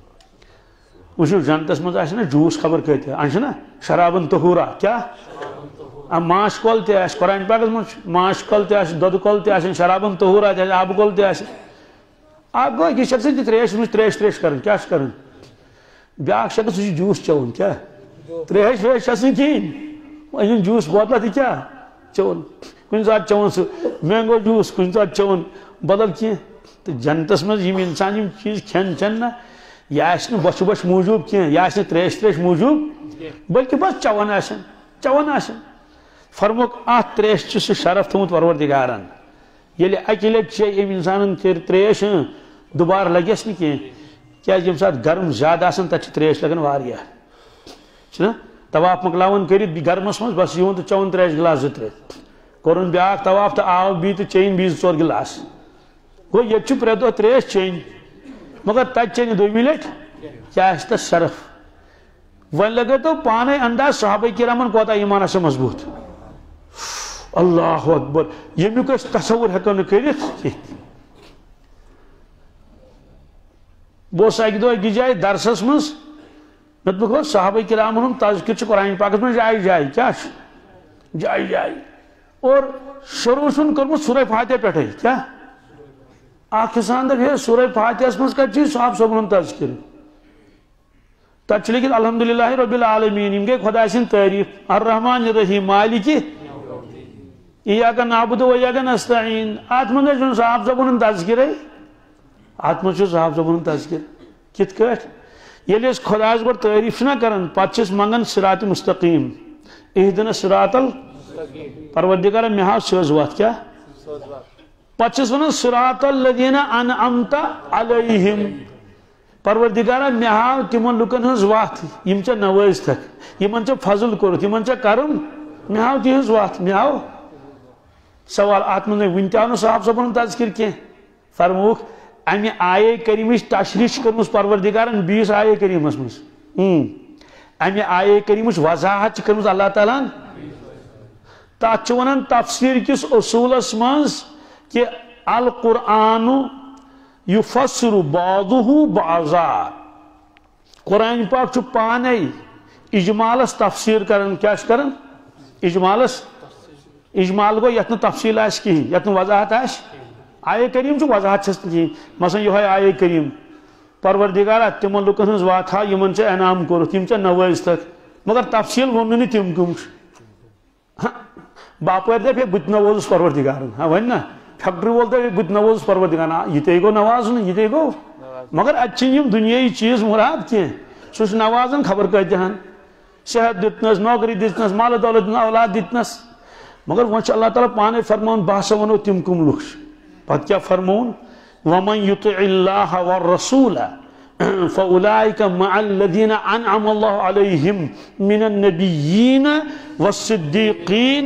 وچھو جنتس مز آسہِ نا جوس خبر کتیا ان نا شرابن طہورا کیا ماش کول تہ آسہِ قرآن پاکس مز ماش کول تہ آسہِ دۄدٕ کول تہ آسن شرابن طہورا تہ آبہٕ کول تہ آسہِ اکھ گوٚو یہِ شخص تہِ تریش مز تریش تریش کران کیا چھ کران بیاکھ شخص سُہ چھُ جوس چٮ۪وان کیا تریش ویش چھس نہٕ کِہیٖنۍ أنِن جوس بوتلہ تہِ کیا چٮ۪وان کُنہِ ساتہٕ چٮ۪وان سُہ مینگو جوس کُنہِ ساتہٕ چٮ۪وان بدل کینٛہہ تہٕ جنتس مز یِم انسان یِم چیٖز کھٮ۪ن چٮ۪ن نا یہ آسہ بچہ بچ موجود کی یہ آسہ تریش تریش موجود بلکہ بس چون آسن فرموک ات تریش چھ سہ شرف تھومت پروردگارن ییٚلہِ اکہ لٹہِ چیٚیہِ أمۍ انسانن تریش دوبارٕ لگیس نہٕ کینٛہہ کیازِ ییٚمہِ ساتہٕ گرم زیادٕ آسان تتہِ چھِ تریش لگان واریاہ چھُنہ طواف مۄکلاوان کٔرِتھ گرمس منٛز بس یِوان تہٕ چٮ۪وان تریش گلاس زٕ ترٛےٚ کوٚرُن بیاکھ طواف تہٕ آو بیٚیہِ تہٕ چیٚیِن بیٚیہِ 2 گلاس گوٚو ییٚتہِ چھُ پرٛٮ۪تھ دۄہ تریش چیٚنۍ مگر تت چیٚنہِ دوٚیمہِ لٹہِ کیا آسہِ تس شرف وۄنۍ لگٲے تو پانے انداز صحابہ کرامن کوتاہ ایمان آسہِ مضبوط اللہ اکبر ییٚمیُک أسۍ تصور ہٮ۪کو نہٕ کٔرِتھ کینٛہہ بہٕ اوسُس اکہِ دۄہ أکِس جایہِ درسس منٛز مےٚ دوٚپُکھ صحابہ کرامن ہُنٛد تذکر چھُ قرآن پاکس منٛز جایہِ جایہِ کیٛاہ چھُ جایہِ جایہِ اور شروع چھُن کوٚرمُت سورہ فاتحہ پٮ۪ٹھٕے کیٛاہ اکھ انسان دپ ہے سورہ فاتحس مز کت چیز صاحب صبن تذکر تت لکھت الحمدللہ رب العالمین یم گئی خدا سن تعریف الرحمن الرحیم مالک ایاک نعبد و ایاک نستعین ات مز صاحب صبن تذکر ات مز صاحب صبن تذکر کت کٹ ییٚلہِ أسۍ خۄدایس گۄڈٕ تعریٖف چھِنا کران پتہٕ چھِ أسۍ منگان صراط مستقیٖم اہدنا صراط پروردگارا مےٚ ہاو سیٚز وتھ کیٛاہ پتہٕ چھِس ونان صراط الذین انعمت علیہم پروردگارا مےٚ ہاو تمن لُکن ہٕنٛز وتھ یِم ژےٚ نوٲزتھکھ یِمن ژےٚ فضل کوٚرُتھ یِمن ژےٚ کرُن مےٚ ہاو تِہنٛز وتھ مےٚ ہاو سوال اتھ منٛز وُنہِ تہِ آو نہٕ صاحب صٲبن تذکر کینٛہہ فرمووُکھ امہِ آیے کریٖمٕچ تشریح چھِ کٔرمٕژ پروردگارن بیٚیِس آیے کریٖمس منٛز امہِ آیے کریٖمٕچ وضاحت چھِ کٔرمٕژ اللہ تعالیٰ ہن تتھ چھِ ونان تفسیٖر کِس اصوٗلس منٛز کہ القرآن یفسر بعضہ بعضا قرآن پاک چھُ پانے اجمالس تفسیر کران کیا کران اجمالس اجمال گو یتھ تفصیل آسہِ کہین یتھ وضاحت آسہِ آیے کریم چھُ وضاحت چھس کہین مثلا یہ آیے کریم پروردگارا تمن لُکن ہٕنٛز واتھ ہا یمن ژےٚ انعام کوٚرُتھ یم ژےٚ نوٲزتھکھ مگر تفصیل ووٚننہٕ نہٕ تِم کٕم چھِ باپٲرۍ دپہِ ہے بہٕ تہِ نووزُس پروردگارن ہاں ون نا فیکٹری وول دپہِ بہٕ تہِ نووزُس پروردگارن یہ تے گو نوازُن یہ تے گو مگر اتہِ چھِنہٕ یِم دُنیٲیی چیٖز مراد کینٛہہ سُہ چھُ نوازان خبر کۭتِہن صحت دِتنس نوکری دِتنس مالہٕ دولت اولاد دِتنس مگر وۄنۍ چھُ اللہ تعالیٰ پانے فرماوان بہٕ ہسا ونو تِم کٕم لُکھ چھِ پتہٕ کیٛاہ فرمووُن ومن یطع اللہ والرسول فأولئك مع الذين أنعم الله عليهم من النبيين والصديقين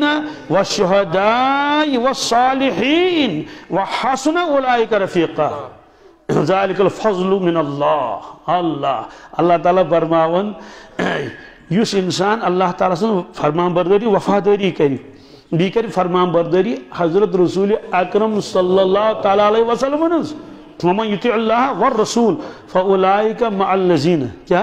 والشهداء والصالحين وحسن أولئك رفيقا ذلك الفضل من الله اللہ تعالیٰ فرماون یُس انسان اللہ تعالیٰ سن فرمان برداری وفاداری کری بیٚیہِ کر فرمان برداری حضرت رسول اکرم صلی اللہ تعالیٰ علیہ وسلم ہٕنٛز ومن یطع اللہ والرسول فاولئک مع الذین کیا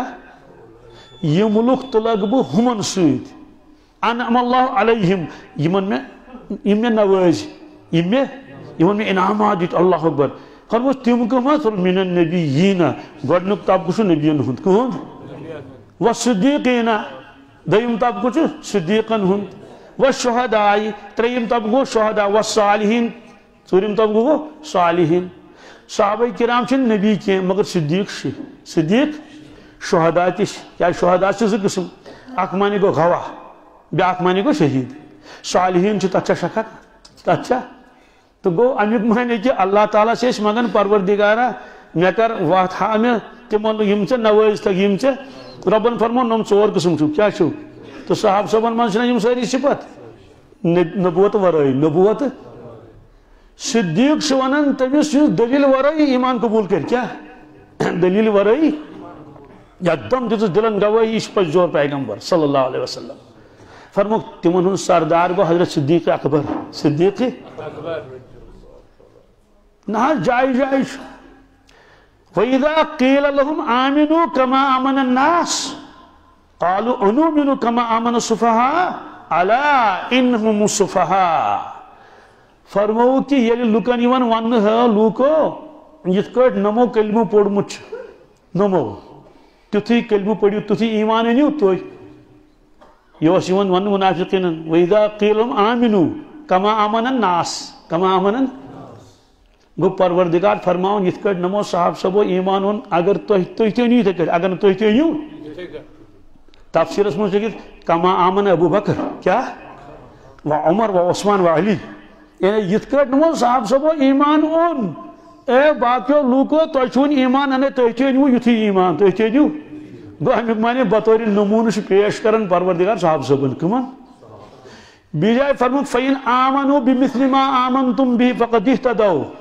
یم لُکھ تُلکھ بہٕ ہُمن سۭتۍ انعم اللہ علیہم یمن مےٚ نوٲزۍ یمن مےٚ انعامات دِتۍ اللہ اکبر فرموس تِم کٕم حظ من النبیین گۄڈنیُک طبقہٕ چھُ نبیین ہُنٛد کٕہُنٛد والصدیقیٖن دویم طبقہ چھ صدیقن ہند والشہداء تریم طبقہ گو شہداء والصالحین ژوٗرِم طبقہ گو صالحین صحابہ کرام چھن نبی کی مگر صدیق صدیق شہداء تہ کیا شہداء چھ زٕ قسم اکھ معنی گو گواہ بیاکھ معنی گو شہید صالحین چھ تتھ شکا تتھ تو گو امیک معنی کہ اللہ تعالیٰ سے منگان پروردگارا مے کر وقت ہا میں تمن یم ژے نوٲز تھک یم ژے ربن فرمون نم ژور قسم چھو کیا چھو تو صحاب صبن من چھنا یم ساری صفت نبوت ورٲے نبوت صدیق چھ ونان تمس یُس دلیل ورٲے ایمان قبول کر کیا دلیل ورٲے یکدم دِژٕس دلن گوٲہی یہ پز جور پیغمبر صلی اللہ علیہ وسلم فرموک تمن ہن سردار گو حضرت صدیق اکبر صدیق نہ جائے جائے وَإِذَا قِيلَ لَهُمْ آمِنُوا كَمَا آمَنَ النَّاسِ قَالُوا أَنُؤْمِنُ كَمَا آمَنَ السُّفَهَاءُ أَلَا إِنَّهُمُ السُّفَهَاءُ فرمو کہ یلی لُکن یوان ون ہے لوکو یت کٹ نمو کلمہ پوڑمت نمو تیتھی کلمہ پڑیو تیتھی ایمان انیو توی یہ یوان ون منافقین وَإِذَا قِيلَ لَهُمْ آمِنُوا كَمَا آمَنَ النَّاسِ كَمَا آمَنَ گو پروردگار فرماؤن یت کٹ نمو صاحب سبو ایمان ون اگر تھی تنیو تھی کٹ اگر تھی تنیو تفسیرس من لکھت کما آمن ابو بکر کیا و عمر و عثمان و علی یعنی یت کٹ نمو صاحب سبو ایمان اون اے باقیو لوکو تھی چھون ایمان انے تھی تنیو یتھی ایمان تھی تنیو گو امیک معنی بطور نمون پیش کرن پروردگار صاحب سبن کمن بیجائے فرمود فَإِنْ آمَنُوا بِمِثْلِ مَا آمَنْتُمْ بِهِ فَقَدْ اهْتَدَوْا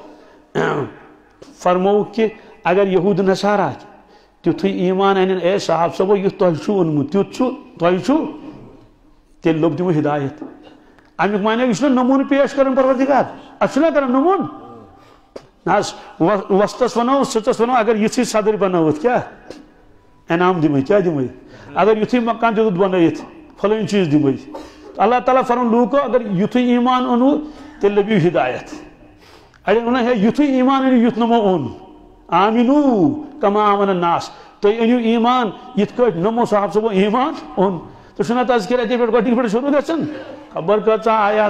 فرمو کہ اگر یہود نصارا تیتھی ایمان ان اے صاحب صبو یہ تہ چھو اونمت تیت چھو تہ چھو تیل لوگ تمو ہدایت امیک معنی یہ نمون پیش کرن پروردگار اچھنا کرن نمون ناس وسطس ونو سچس ونو اگر یتھی صدر بناوت کیا انعام دمے کیا دمے اگر یتھی مکان جدد بنائیت فلان چیز دمے اللہ تعالیٰ فرمون لوکو اگر یتھی ایمان اونو تیل لبیو ہدایت اڑے انہیں ہے یتھی ایمان انیو یت نمو اون آمینو کما آمن الناس تو انیو ایمان یت کٹ نمو صاحب صبح ایمان اون تو شنا تذکرہ تے پیٹ گٹی پیٹ شروع گژھن خبر کتا آیات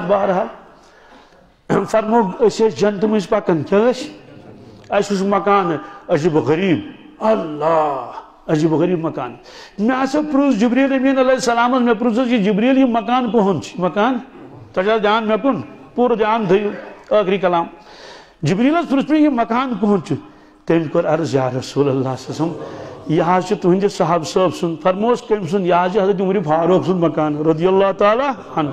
بہرحال فرمو اسے جنت مز پکن کیا اس مکان عجیب غریب اللہ عجیب غریب مکان میں اسے پروز جبریل امین علیہ السلام میں پروز یہ جبریل یہ مکان کون مکان تجا جان میں کن پور جان دھیو آخری کلام جبریل پرس یہ مکان کون تم کر عرض یا رسول اللہ صلی اللہ علیہ وسلم یہ تہندِ صاحب صاحب سن فرموس کم سن یہ حضرت عمر فاروق سن مکان رضی اللہ تعالی عنہ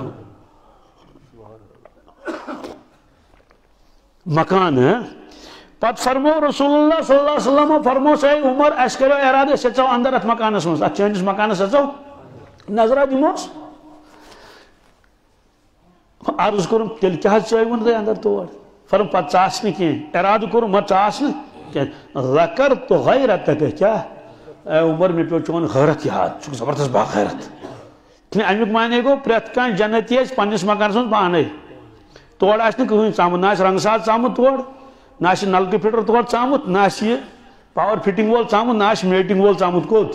مکان ہے پت فرمو رسول اللہ صلی اللہ علیہ وسلم فرمو اے عمر اس کرو ارادہ سچو اندر ات مکانس مز ات چانس مکانس سچو نظرہ دموس عرض کرم تیل کیا چاہیون دے اندر توڑ فرم پت چاس نہیں کیا ارادہ کرم مت چاس نہیں ذکر تو غیرت ہے کیا اے عمر میں پیو چون غیرت یاد چونکہ زبردست با غیرت امیک معنی گو پریت کان جنتی ہے پنس مکانس مز پانے توڑ آس نہیں کہیں چامت نہ رنگ ساز چامت توڑ نہ نلکہ فٹر توڑ چامت نہ پاور فٹنگ وول چامت نہ میٹنگ وول چامت کوت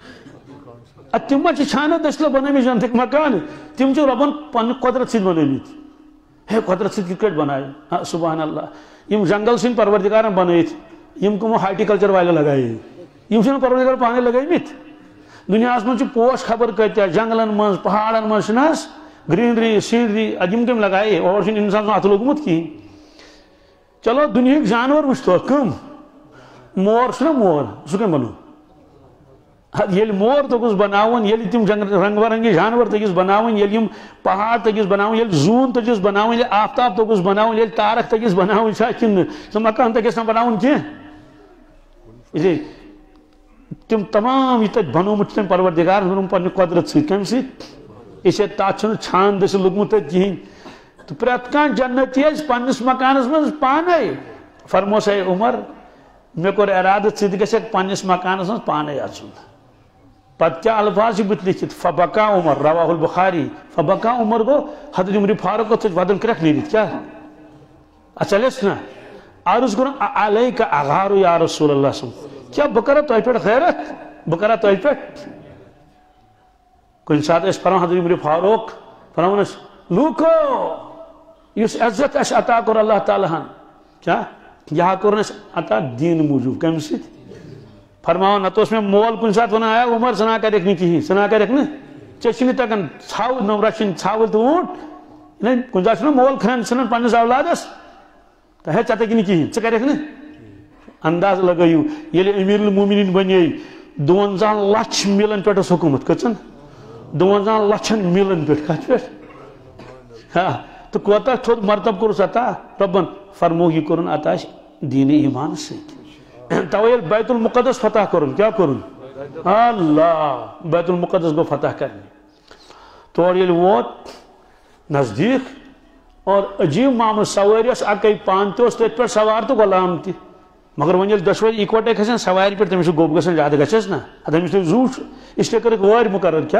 تم چھانہ دسلو بنامت جنتک مکان تم ربن پن قدرت سی بنامت ہے قدرت سی کت بنائے سبحان اللہ یم جنگل سن پروردگارن بنائت یم کمو ہارٹیکلچر والے لگائے یم چھن پروردگار پانے لگائمت دنیا من پوش خبر کتیا جنگلن من پہاڑن من چھناس گرینری سینری یم کم لگائے اور چھن انسان ات لوگمت کی چلو دنیا جانور وچھتو کم مور چھنا مور سہ کم بنو یل مور تگس بناون یل تم رنگ برنگی جانور تگس بناون یل پہاڑ تگس بناون یل زون تگس بناون یل آفتاب تگس بناون یل تارک تگس بناون سہ مکان تگس نہ بناون کی تم تمام یہ تک بنومت تم پروردگار پنہ قدرت سی کم سی اسے تات چھان دس لوگمت کہین تو پریت کان جنتی پنس مکانس من پانے فرموس اے عمر مے کور ارادہ ثت پنس مکانس من پانے اچن پت کیا الفاظ بت لکھت فبکا عمر رواہ البخاری فبکا عمر گو حضرت عمر فاروق ودن کرک نیرت کیا چلس نا عرض کرن علیک اغار یا رسول اللہ صلی اللہ علیہ وسلم کیا بکرہ تو پیٹ خیرت بکرہ تو پیٹ کن سات اس فرمان حضرت عمر فاروق فرمان اس لوکو اس عزت اس عطا کر اللہ تعالیٰ ہن کیا یہ کرن اس عطا دین موجود کم سی فرمان نہ تو اس میں مول کن سات ونان آیا عمر سنا کر رکھنی کہیں سنا کر رکھنے چشنی تکن چھاو نو رشن چھاو تو اونٹ نہیں کن سات سنا مول کھرن سنن پانس اولادس تو ہے چاہتا کنی کہیں چکر رکھنے انداز لگائیو یہ امیر المومنین بنی 52 لچھ میلن پیٹ حکومت کچن 52 لچھن میلن پیٹ کچھ پیٹ ہاں تو کوتا تھوڑ مرتب کرو ستا ربن فرمو یہ کرن عطا دین ایمان سے تویل بیت المقدس فتح کرن کیا کرن اللہ بیت المقدس کو فتح کرنے تو یہ ووت نزدیک اور عجیب معامل سواریس اکی پانتے اس تیت پر سوار تو غلام تھی مگر ون یل دشوئی اکوٹے کھسن سواری پر تمہیں گوب گسن زیادہ گچھس نا تمہیں زوٹ اس لیے کرک وار مقرر کیا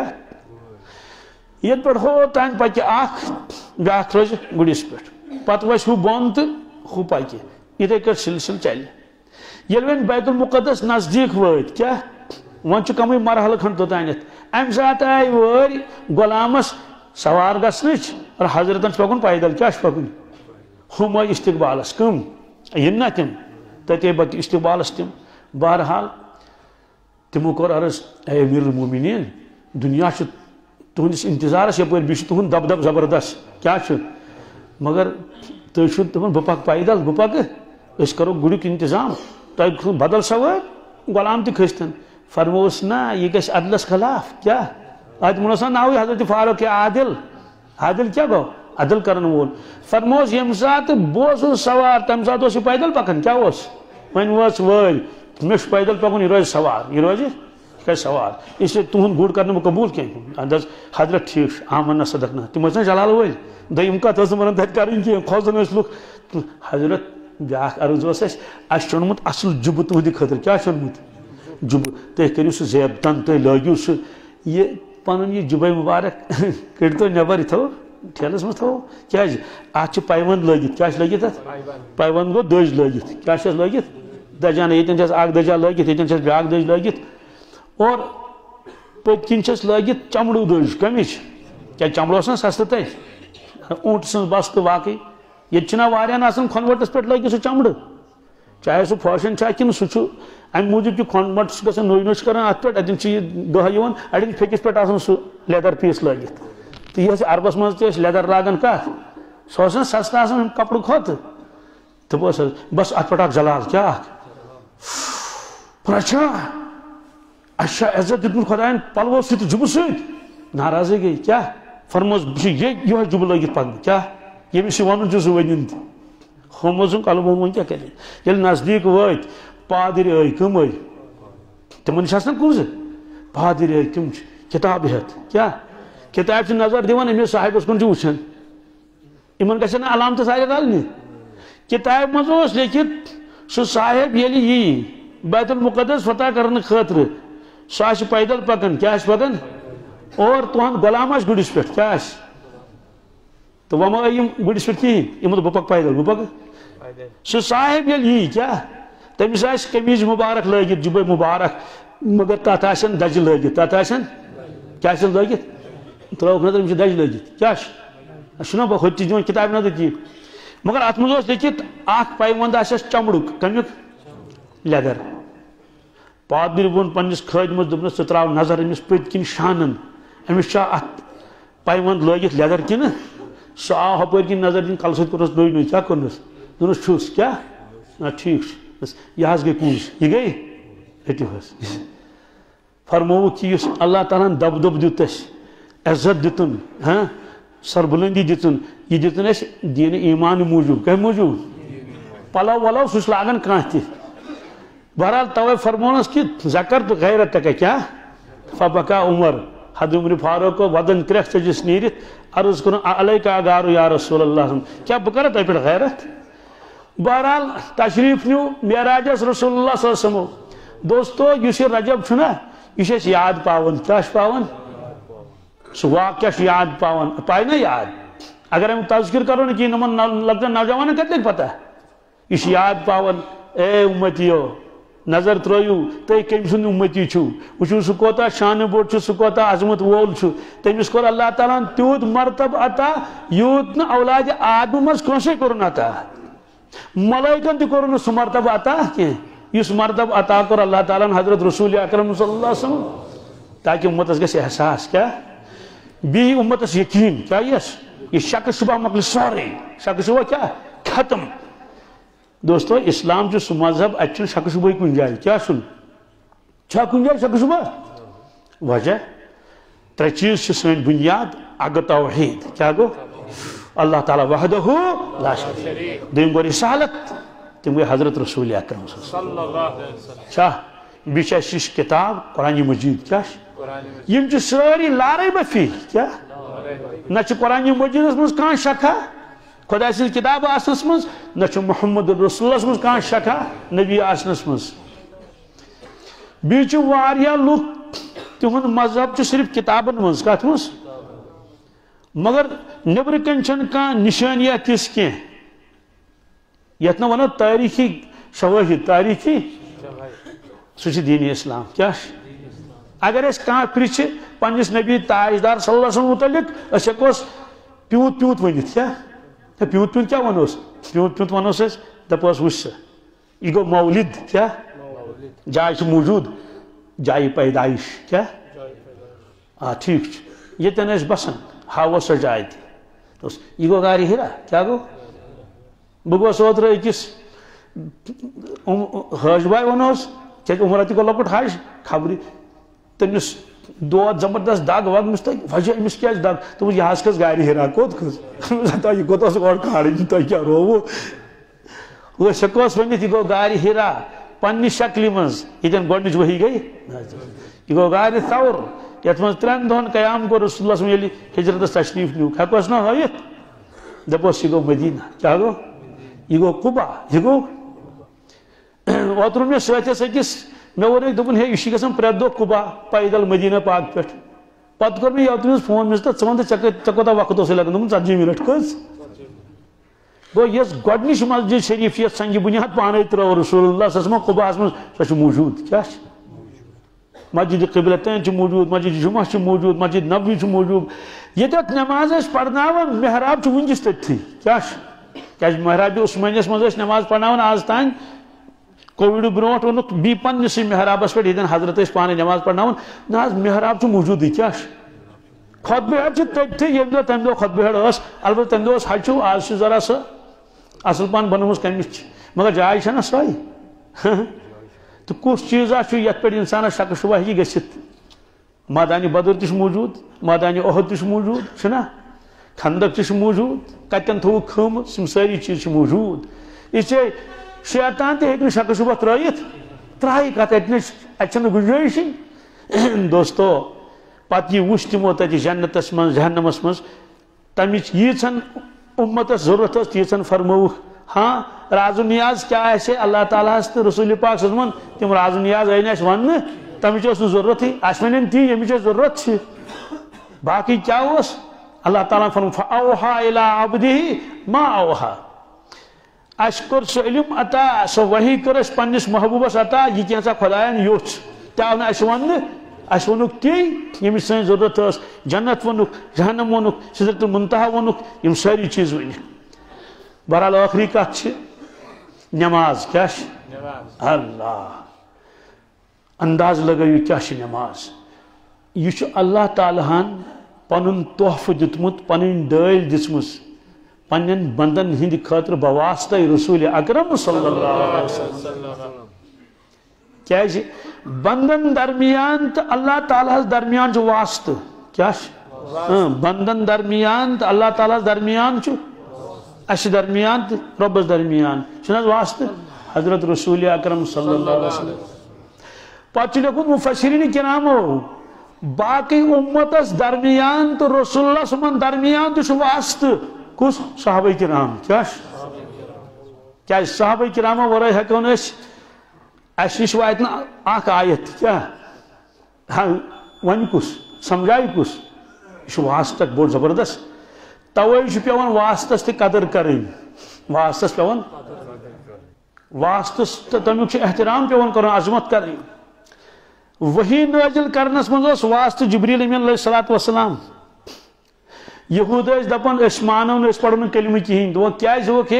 یہ پر ہو تان پکہ اخ بیاکھ روز گڑس پہ پتہ وس ہو بون تو ہو پکہ اتھے کر سلسل چل یل ون بیت المقدس نزدیک وات کیا ون کمی مرحلہ کھنڈ توتانت ام سات آئی وار غلامس سوار گھنچ اور حضرتن پکن پیدل کیا پکن ہم استقبالس کم ین نا تم تتے بت استقبالس تم بہرحال تمو کور عرض اے امیر المومنین دنیا تہندس انتظارس یپر بیس تہند دب دب زبردست کیا مگر تھی دپان بہ پک پیدل بہ پک اس کرو گڑک انتظام تہ بدل سوار غلام تہ کھستن فرموس نا یہ گھس عدلس خلاف کیا ات منسا ناوی حضرت فاروق عادل عادل کیا گو عدل کرن وول فرموس یم سات بوس سوار تم سات اس پیدل پکن کیا اس ون وس وٲلۍ مش پیدل پکن یہ روز سوار یہ روز کہ سوار اس لیے تہند گوڑ کرنے قبول کی انداز حضرت ٹھیک آمنا صدقنا تم جلال وٲلۍ دم کت ون تر کریں کی کھوزن لوگ حضرت بیاکھ عرض اس چونمت اصل جب تہندِ خاطر کیا چونمت جب تھی کرو سہ زیبتن تھی لگو سہ یہ پن یہ جبے مبارک کڑتو نبر تھو ٹھیلس مز تھو کیا ات پیوند لگت کیا لگت ات پیوند گو دج لگت کیا لگت دجان یتن اخ دجا لگت یتن بیاکھ دج لگت اور پت کن لگت چمڑو دج کمچ کیا چمڑو نا سستہ تھی اونٹ سن بس تو واقعی یہ واریاہن آسان کھنوٹس پہ لگی سہ چمڑ چاہے سہ فیشن کن سہ ام موجود کہ کھنوٹ گھن نوئی نوئی کران ات پہ اتن دہ اڑین پھکس پہ آسان سہ لیدر پیس لگت تو یہ عربس مز لیدر لاگان کت سہ سستہ آسان کپڑ کھت تو بس ات پہ جلال کیا اچھا اچھا عزت دیت خدائن پلو ست جب ست ناراضی گئی کیا فرموس یہ جب لگت پکن کیا یمس ون جو ون ہم قلب ون کیا کریں یل نزدیک وات پادر آئی کم آئی تمن نا کز پادر آئی تم کتاب ہتھ کیا کتاب نظر دان امس صاحبس کن وچان ان گھن علامت سارے رلنہ کتاب مز لیکھت سہ صاحب یل یی بیت المقدس فتح کرنے خاطر سہ پیدل پکان کیا پکان اور تہند غلام گڑس پہ کیا تو وما آئی گڑس پہ کہین بہ پک پیدل بہ پک سہ صاحب یل یی کیا تمس قمیض مبارک لگت جبے مبارک مگر تک دج لگت تک کیا لگت تروک نظر تم دج لگت کیا نا بہ ہوت دان کتاب نظر کی مگر ات مز لکھت اخ پیوند آس چمڑک کمیک لیدر پادر وون پنس خادمس دپنس ژٕ تراو نظر امس پٔتۍ کِنۍ شانن امس چھا ات پیوند لگت لیدر کن سہ آو ہپٲرۍ کِنۍ نظر دِنۍ کلہٕ سۭتۍ کوٚرنس نوٚے نوٚے کیٛاہ کوٚرنس دوٚپنس چھُس کیٛاہ نہ ٹھیٖک چھُ یہ حظ گٔے پوٗنٛسہٕ یہ گٔے رٔٹِو حظ فرمووُکھ کہِ یُس اللہ تعالیٰ ہن دب دب دیُت اَسہِ عزت دِتُن ہاں سربلندی دِتُن یہ دِتُن اَسہِ دیٖنہِ ایٖمان موٗجوٗب کمہِ موٗجوٗب پلو ولو سُہ چھُ لاگان کانٛہہ تہِ بہرحال توے فرمونس کہ ذکر تو غیرت کیا فبکا عمر حضرت عمر فاروق کو ودن کرکھ ژجس نیرت عرض کرن علیک اگارو یا رسول اللہ کیا بہ کرا تہ پہ غیرت بہرحال تشریف نیو معراجس رسول اللہ صلی اللہ علیہ وسلم دوستو یس یہ رجب چھنا یہ یاد پاون کیا پاون سہ واقعہ یاد پاون پائے نا یاد اگر ہم تذکر کرو نا کہ لگتا نوجوان کت لگ پتہ یہ یاد پاون اے امتیو نظر ترٲیِو تُہۍ کٔمۍ سُنٛد اُمتی چھُو وٕچھِو سُہ کوتاہ شانہٕ بوٚڑ چھُ سُہ کوتاہ عظمت وول چھُ تٔمِس کوٚر اللہ تعالیٰ ہن تیوٗت مرتبہٕ عطا یوٗت نہٕ اولادِ آدمہٕ منٛز کٲنٛسے کوٚرُن عطا ملٲیکن تہِ کوٚرُن نہٕ سُہ مرتبہٕ عطا کینٛہہ یُس مرتبہٕ عطا کوٚر اللہ تعالیٰ ہن حضرت رسول اکرم صلی اللہ علیہ وسلم تاکہ اُمتس گژھِ احساس کیٛاہ بیٚیہِ اُمتس یقیٖن کیٛاہ یِیَس یہ شک شبہ مۄکلہِ سورُے شک شبہ کیٛاہ ختم دوستو اسلام چھُ سُہ مذہب اتہِ چھُنہٕ شک شبہ کُنہِ جایہِ کیٛاہ چھُنہٕ چھا کُنہِ جایہِ شک شبہ وجہ ترٛےٚ چیٖز چھِ سٲنۍ بُنیاد اگہٕ توحیٖد کیٛاہ گوٚو اللہ تعالیٰ وحدہ لا شریٖک دوٚیِم گوٚو رسالت تِم گٔے حضرت رسول اکرم صلی اللہ علیہ وسلم چھا بیٚیہِ چھِ اَسہِ یِژھ کِتاب قرآنِ مجیٖد کیٛاہ چھِ یِم چھِ سٲری لارے بفی کیٛاہ نہ چھِ قرآنِ مجیٖدس منٛز کانٛہہ شکھا خۄداے سٕنٛز کِتاب آسنس منٛز نہ چھُ محمد رسولس منٛز کانٛہہ شکھا نبی آسنس منٛز بیٚیہِ چھِ واریاہ لُکھ تِہُنٛد مذہب چھُ صرف کِتابن منٛز کتھ منٛز مگر نیٚبرٕ کَنۍ چھنہٕ کانٛہہ نِشٲنیہ تِژھ کینٛہہ یتھ نہٕ ونو تٲریٖخی شوٲہِد تٲریٖخی سُہ چھُ دیٖنِ اسلام کیٛاہ چھُ اگر أسۍ کانٛہہ پرژھِ پننِس نبی تاجدار صلی اللہ علیہ وسلم متعلق أسۍ ہٮ۪کوس پیوٗت پیوٗت ؤنِتھ کیٛاہ پیوٗت پیوٗت کیٛاہ ونوس پیوٗت پیوٗت ونوس أسۍ دپوس وٕچھ سا یہِ گوٚو مولد کیٛاہ جاے چھِ موٗجوٗد جایہِ پیدایش کیٛاہ آ ٹھیٖک چھُ ییٚتٮ۪ن ٲسۍ بسان ہاوو سۄ جاے تہِ دوٚپُس یہِ گوٚو غارِ ہِرا کیٛاہ گوٚو بہٕ گوس اوترٕ أکِس حٲج باے ونہوس کیٛازِ عمرا تہِ گوٚو لۄکُٹ حج خبرِ تٔمِس دود زبردست دگ وگ أمِس تۄہہِ وجہ أمِس کیٛازِ دگ دوٚپُس یہِ حظ کھٔژ گاڑِ ہِرا کوٚت کھٔژ تۄہہِ یہِ کوٚت اوس گۄڈٕ کھالٕنۍ تۄہہِ کیٛاہ رووُ أسۍ ہٮ۪کوس ؤنِتھ یہِ گوٚو گاڑِ ہِرا پننہِ شکلہِ منٛز ییٚتٮ۪ن گۄڈنِچ ؤحی گٔے یہِ گوٚو غارِ ثور یتھ منٛز 3 دۄہن قیام کوٚر رسول اللہ ییٚلہِ ہجرتس تشریٖف نیوٗکھ ہٮ۪کوس نا ہٲیِتھ دپوس یہِ گوٚو مدیٖنہ کیٛاہ گوٚو یہِ گوٚو قُبا یہِ گوٚو اوترٕ اوٚن مےٚ سۭتِس أکِس مےٚ ووٚنُکھ دوٚپُن ہے یہِ چھُ گژھان پرٛٮ۪تھ دۄہ قُبا پیدل مدیٖنہ پاک پٮ۪ٹھ پتہٕ کوٚر مےٚ یوترٕ فون مےٚ ژٕ وَن تہٕ ژےٚ کوتاہ وقت اوسُے لگان دوٚپُن 40 مِنٹ کٔژ گوٚو یۄس گۄڈنِچ مسجد شریٖف یتھ سنگہِ بُنیاد پانے ترٲو رسول اللہ صلی اللہ علیہ وسلم قُباہس منٛز سۄ چھِ موٗجوٗد کیٛاہ چھِ مسجد قبلتین چھِ موٗجوٗد مسجد جمعہ چھِ موٗجوٗد مسجد نبوی چھِ موٗجوٗد ییٚتٮ۪تھ نٮ۪ماز ٲسۍ پرناوان محراب چھُ وٕنکیٚس تٔتھی کیٛاہ چھُ کیٛازِ محرابِ عثمانیس منٛز ٲسۍ نٮ۪ماز پرناوان آز تانۍ کووِڈ برونٛٹھ ووٚنُکھ بیٚیہِ پننِسٕے محرابس پٮ۪ٹھ ییٚتٮ۪ن حضرت ٲسۍ پانے نٮ۪ماز پرناوان نہ حظ محراب چھُ موٗجوٗدٕے کیٛاہ چھُ خۄطبہٕ ہٮ۪ڈ چھِ تٔتھی ییٚمہِ دۄہ تمہِ دۄہ خۄطبہٕ ہٮ۪ڈ ٲس البتہ تمہِ دۄہ اوس ہچوٗ آز چھِ ذرا سۄ اصل پہن بنٲومٕژ کمِچ چھِ مگر جاے چھےٚ نا سۄے تہٕ کُس چیٖزا چھُ یتھ پٮ۪ٹھ انسانس شک شبہ ہیٚکہِ گٔژھِتھ مٲدانہِ بدر تہِ چھُ موٗجوٗد مٲدانہِ احد تہِ چھُ موٗجوٗد چھُنہ خندق تہِ چھُ موٗجوٗد کتٮ۪ن تھوٚوُکھ خٲمہٕ یِم سٲری چیٖز چھِ موٗجوٗد اس لیے شیطان تہِ ہیٚکہِ نہٕ شک شبہ ترٲیِتھ ترٛایہِ کتھ اتہِ چھنہٕ گُنجٲیشٕے دوستو پتہٕ یہِ وٕچھ تِمو تتہِ جنتس منٛز جہنمس منٛز تمِچ ییٖژہن اُمتس ضروٗرت ٲس تیٖژہن فرمٲوُکھ ہاں رازو نیاز کیٛاہ آسہِ اللہ تعالیٰ ہس تہٕ رسول پاک صٲبن تِم رازو نیاز آیہِ نہٕ اَسہِ وننہٕ تمِچ ٲس نہٕ ضروٗرتھٕے اَسہِ وَنن تی ییٚمِچ اَسہِ ضروٗرت چھِ باقٕے کیٛاہ اوس اللہ تعالیٰ فرموو فَأَوْحَا إِلَىٰ عَبْدِهِ مَا أَوْحَا اَسہِ کوٚر سُہ علم عطا سۄ وحی کٔر اَسہِ پننِس محبوٗبس عطا یہِ کینٛژھا خۄداین یوٚژھ تہِ آو نہٕ اَسہِ وننہٕ اَسہِ ووٚنُکھ تی ییٚمِچ سٲنۍ ضروٗرت ٲس جنت ووٚنُکھ جہنم ووٚنُکھ سِدرۃ المُنتہا ووٚنُکھ یِم سٲری چیٖز ؤنِکھ بہرحال ٲخری کتھ چھِ نٮ۪ماز کیٛاہ چھِ اللہ انداز لگٲیِو کیٛاہ چھِ نٮ۪ماز یہِ چھُ اللہ تعالیٰ ہن پنُن تحفہٕ دیُتمُت پنٕنۍ ڈٲلۍ دِژمٕژ پننٮ۪ن بندن ہٕنٛدِ خٲطرٕ بواسطے رسول اکرم صلی اللہ علیہ وسلم کیٛازِ بندن درمیان تہٕ اللہ تعالیٰ ہس درمیان چھُ واسطہٕ کیٛاہ چھُ بندن درمیان تہٕ اللہ تعالیٰ ہس درمیان چھُ اسہِ درمیان تہٕ رۄبس درمیان چھُنہٕ حظ واسطہٕ حضرت رسول اکرم صلی اللہ علیہ وسلم پتہٕ چھُ لیوٚکھمُت مُفسِریٖنِ کرامو باقٕے اُمتس درمیان تہٕ رسول اللہ صٲبن درمیان تہِ چھُ واسطہٕ کُس صحابہ کرام کیٛاہ چھُ کیٛازِ صحابہ کرامو ورٲے ہٮ۪کو نہٕ أسۍ اَسہِ نِش واتہِ نہٕ اکھ آیت کیٛاہ وۄنۍ کُس سمجایہِ کُس یہِ چھُ واسطہٕ اکھ بوٚڑ زبردست توے چھُ پیوان واسطس تہِ قدر کرٕنۍ واسطس پیوان واسطہ تمیک احترام پیون کرن عظمت کریں وحی نازل کرنس مز واسطہ جبریل امین علیہ الصلوۃ والسلام یہود دپان اس مانو اس پڑھو کلمہ کہین دو کیا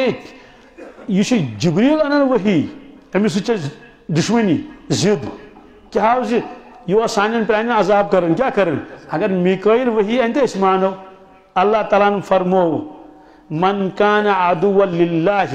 یہ جبریل انان وحی امس دشمنی ضد کیا یہ سان پران عذاب کرن کیا کرن اگر میکائیل وحی ان اس مانو اللہ تعالیٰ نے فرمو من کان عدوا للہ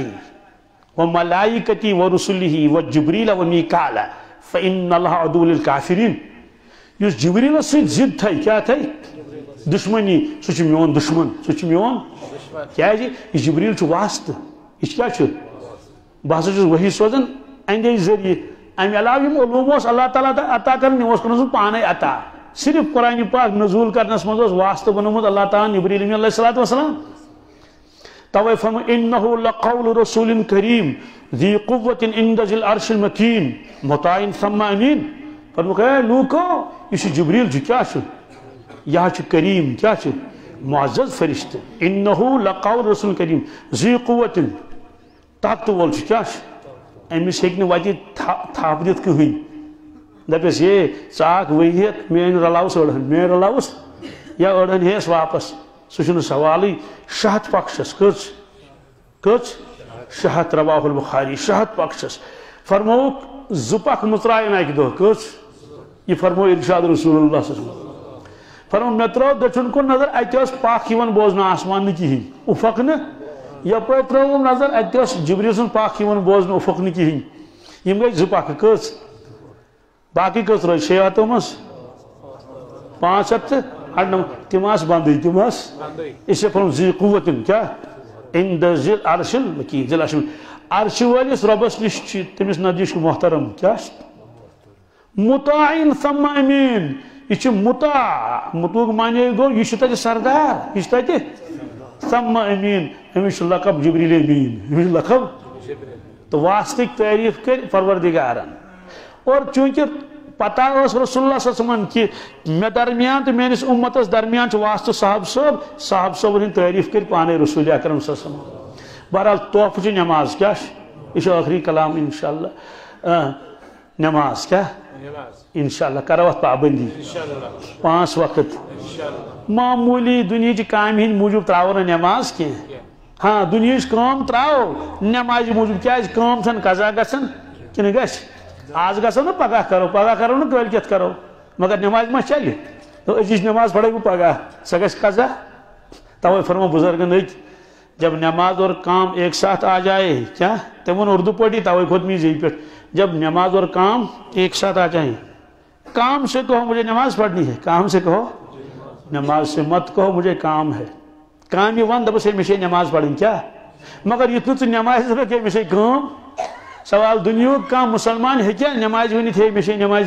وملائکتی ورسلہ وجبریل ومیکال فإن اللہ عدو للکافرین اس جبریل سۭتۍ ضد تھے کیا تھے دشمنی سہ میون دشمن سہ میون کیا یہ جبریل واسطہ یہ کیا بہ ہسا وحی سوزان اندے ذریعہ امہ علاوہ علوم اللہ تعالیٰ عطا کرن پانے عطا صرف قرآن پاک نزول کرنس مز واسطہ بنومت اللہ تعالیٰ جبریل علیہ الصلوۃ والسلام توے فرمو انہ لقول رسول کریم ذی قوت عند ذی العرش المکین مطاع ثم امین فرمو کہ لوکو یہ جبریل کیا یہ کریم کیا معزز فرشتہ انہ لقول رسول کریم ذی قوت طاقت وول کیا امس ہیکہ وتہ تھپ دت کہین دپس یہ ژاک ورہت میان رلاوس اڑہن میان رلاوس یا اڑہن ہیس واپس سہ سوالی شہت پکشس کچ شہت رواہ البخاری شہت پکشس فرموک زپک مترائن اکہ دہ کچ یہ فرمو ارشاد رسول اللہ صلی اللہ علیہ وسلم فرمو مے ترو دچن کن نظر اتہ پاک بوزن آسمان کہین افق نا یپر ترو نظر اتہ جبریل سن پاک بوزن افق نا کہین یم گئی زپک کچ باقی کس روز 6 مس 500 تم بندی تم اس فرم ذی قوت کیا عند ذی العرش المکین ذی العرش عرش ولس ربس نش تمس نزدیک محترم کیا مطاع ثم امین یہ مطاع مطوع مانے گو یہ تتہ سردار یہ تتہ ثم امین امس لقب جبریل امین امس لقب تو واسطک تعریف کر پروردگارن اور چونکہ پتہ اس رسول اللہ صلی اللہ علیہ وسلم کہ میں درمیان تو میانس امتس درمیان واسطہ صاحب صاحب ہند تعریف کر پانے رسول اکرم صلی اللہ علیہ وسلم بہرحال توفہ نماز کیا یہ آخری کلام انشاءاللہ نماز کیا انشاءاللہ کرو ات پابندی 5 وقت معمولی دنیا کی کام ہند موجود تراو نا نماز کی ہاں دنیا کام تراو نماز موجود کیا کام چھن قضا گژھن کن گژھِ آج گھو نا پگہ کرو نا کالکت کرو مگر نماز ما چلے تو ازچ نماز پڑھے پگہ سہ گژھِ قضا توے فرمو بزرگن جب نماز اور کام ایک ساتھ آ جائے کیا تم ون اردو پڑھی توے کھوت میز پہ جب نماز اور کام ایک ساتھ آ جائیں کام سے کہو مجھے نماز پڑھنی ہے کام سے کہو نماز سے مت کہو مجھے کام ہے کام یہ ون دپس مے نماز پڑھیں کیا مگر یہ نماز کہ مے کام سوال دنیا کم مسلمان ہیکیا نماز ونت ہے مے نماز